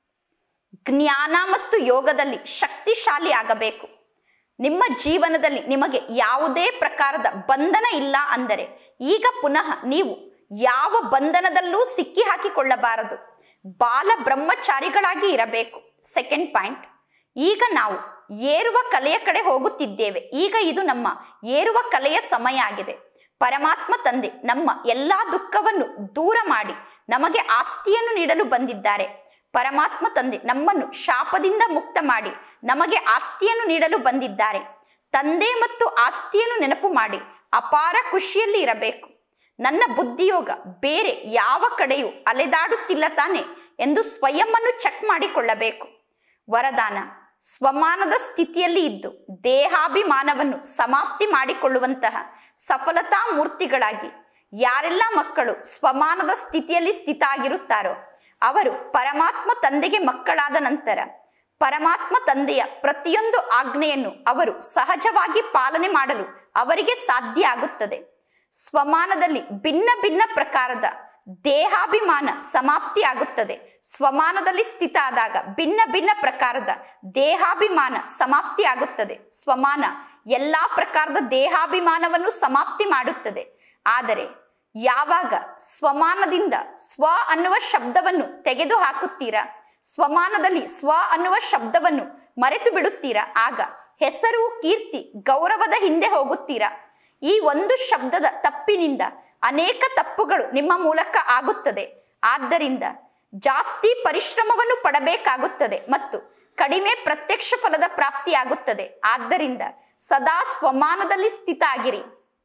ಜ್ಞಾನ ಮತ್ತು ಯೋಗದಲ್ಲಿ ಶಕ್ತಿಶಾಲಿ ಆಗಬೇಕು. ನಿಮ್ಮ ಜೀವನದಲ್ಲಿ ನಿಮಗೆ ಯಾವುದೇ ಪ್ರಕಾರದ ಬಂಧನ ಇಲ್ಲ ಅಂದರೆ ಈಗ ಪುನಃ ನೀವು ಯಾವ ಬಂಧನದಲ್ಲೂ ಸಿಕ್ಕಿ ಹಾಕಿಕೊಳ್ಳಬಾರದು. ಬಾಲ ಬ್ರಹ್ಮಚಾರಿಗಳಾಗಿ ಇರಬೇಕು. ಸೆಕೆಂಡ್ ಪಾಯಿಂಟ್, ಈಗ ನಾವು ಏರುವ ಕಲೆಯ ಕಡೆ ಹೋಗುತ್ತಿದ್ದೇವೆ. ಈಗ ಇದು ನಮ್ಮ ಏರುವ ಕಲೆಯ ಸಮಯ ಆಗಿದೆ. ಪರಮಾತ್ಮ ತಂದೆ ನಮ್ಮ ಎಲ್ಲಾ ದುಃಖವನ್ನು ದೂರ ಮಾಡಿ ನಮಗೆ ಆಸ್ತಿಯನ್ನು ನೀಡಲು ಬಂದಿದ್ದಾರೆ. ಪರಮಾತ್ಮ ತಂದೆ ನಮ್ಮನ್ನು ಶಾಪದಿಂದ ಮುಕ್ತ ಮಾಡಿ ನಮಗೆ ಆಸ್ತಿಯನ್ನು ನೀಡಲು ಬಂದಿದ್ದಾರೆ. ತಂದೆ ಮತ್ತು ಆಸ್ತಿಯನ್ನು ನೆನಪು ಮಾಡಿ ಅಪಾರ ಖುಷಿಯಲ್ಲಿ ಇರಬೇಕು. ನನ್ನ ಬುದ್ಧಿಯೋಗ ಬೇರೆ ಯಾವ ಕಡೆಯೂ ಅಲೆದಾಡುತ್ತಿಲ್ಲ ತಾನೆ ಎಂದು ಸ್ವಯಂವನ್ನು ಚೆಕ್ ಮಾಡಿಕೊಳ್ಳಬೇಕು. ವರದಾನ, ಸ್ವಮಾನದ ಸ್ಥಿತಿಯಲ್ಲಿ ಇದ್ದು ದೇಹಾಭಿಮಾನವನ್ನು ಸಮಾಪ್ತಿ ಮಾಡಿಕೊಳ್ಳುವಂತಹ ಸಫಲತಾ ಮೂರ್ತಿಗಳಾಗಿ ಯಾರೆಲ್ಲ ಮಕ್ಕಳು ಸ್ವಮಾನದ ಸ್ಥಿತಿಯಲ್ಲಿ ಸ್ಥಿತ ಆಗಿರುತ್ತಾರೋ ಅವರು ಪರಮಾತ್ಮ ತಂದೆಗೆ ಮಕ್ಕಳಾದ ನಂತರ ಪರಮಾತ್ಮ ತಂದೆಯ ಪ್ರತಿಯೊಂದು ಆಜ್ಞೆಯನ್ನು ಅವರು ಸಹಜವಾಗಿ ಪಾಲನೆ ಮಾಡಲು ಅವರಿಗೆ ಸಾಧ್ಯ ಆಗುತ್ತದೆ. ಸ್ವಮಾನದಲ್ಲಿ ಭಿನ್ನ ಭಿನ್ನ ಪ್ರಕಾರದ ದೇಹಾಭಿಮಾನ ಸಮಾಪ್ತಿ ಆಗುತ್ತದೆ. ಸ್ವಮಾನದಲ್ಲಿ ಸ್ಥಿತ ಆದಾಗ ಭಿನ್ನ ಭಿನ್ನ ಪ್ರಕಾರದ ದೇಹಾಭಿಮಾನ ಸಮಾಪ್ತಿ ಆಗುತ್ತದೆ. ಸ್ವಮಾನ ಎಲ್ಲಾ ಪ್ರಕಾರದ ದೇಹಾಭಿಮಾನವನ್ನು ಸಮಾಪ್ತಿ ಮಾಡುತ್ತದೆ. ಆದರೆ ಯಾವಾಗ ಸ್ವಮಾನದಿಂದ ಸ್ವ ಅನ್ನುವ ಶಬ್ದವನ್ನು ತೆಗೆದು ಹಾಕುತ್ತೀರಾ, ಸ್ವಮಾನದಲ್ಲಿ ಸ್ವ ಅನ್ನುವ ಶಬ್ದವನ್ನು ಮರೆತು ಬಿಡುತ್ತೀರಾ, ಆಗ ಹೆಸರು, ಕೀರ್ತಿ, ಗೌರವದ ಹಿಂದೆ ಹೋಗುತ್ತೀರಾ. ಈ ಒಂದು ಶಬ್ದದ ತಪ್ಪಿನಿಂದ ಅನೇಕ ತಪ್ಪುಗಳು ನಿಮ್ಮ ಮೂಲಕ ಆಗುತ್ತದೆ. ಆದ್ದರಿಂದ ಜಾಸ್ತಿ ಪರಿಶ್ರಮವನ್ನು ಪಡಬೇಕಾಗುತ್ತದೆ ಮತ್ತು ಕಡಿಮೆ ಪ್ರತ್ಯಕ್ಷ ಫಲದ ಪ್ರಾಪ್ತಿಯಾಗುತ್ತದೆ. ಆದ್ದರಿಂದ ಸದಾ ಸ್ವಮಾನದಲ್ಲಿ ಸ್ಥಿತ ಆಗಿರಿ.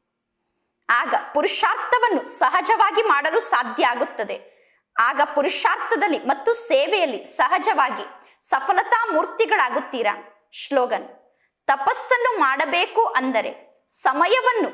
ಆಗ ಪುರುಷಾರ್ಥವನ್ನು ಸಹಜವಾಗಿ ಮಾಡಲು ಸಾಧ್ಯ ಆಗುತ್ತದೆ. ಆಗ ಪುರುಷಾರ್ಥದಲ್ಲಿ ಮತ್ತು ಸೇವೆಯಲ್ಲಿ ಸಹಜವಾಗಿ ಸಫಲತಾ ಮೂರ್ತಿಗಳಾಗುತ್ತೀರಾ. ಶ್ಲೋಗನ್, ತಪಸ್ಸನ್ನು ಮಾಡಬೇಕು ಅಂದರೆ ಸಮಯವನ್ನು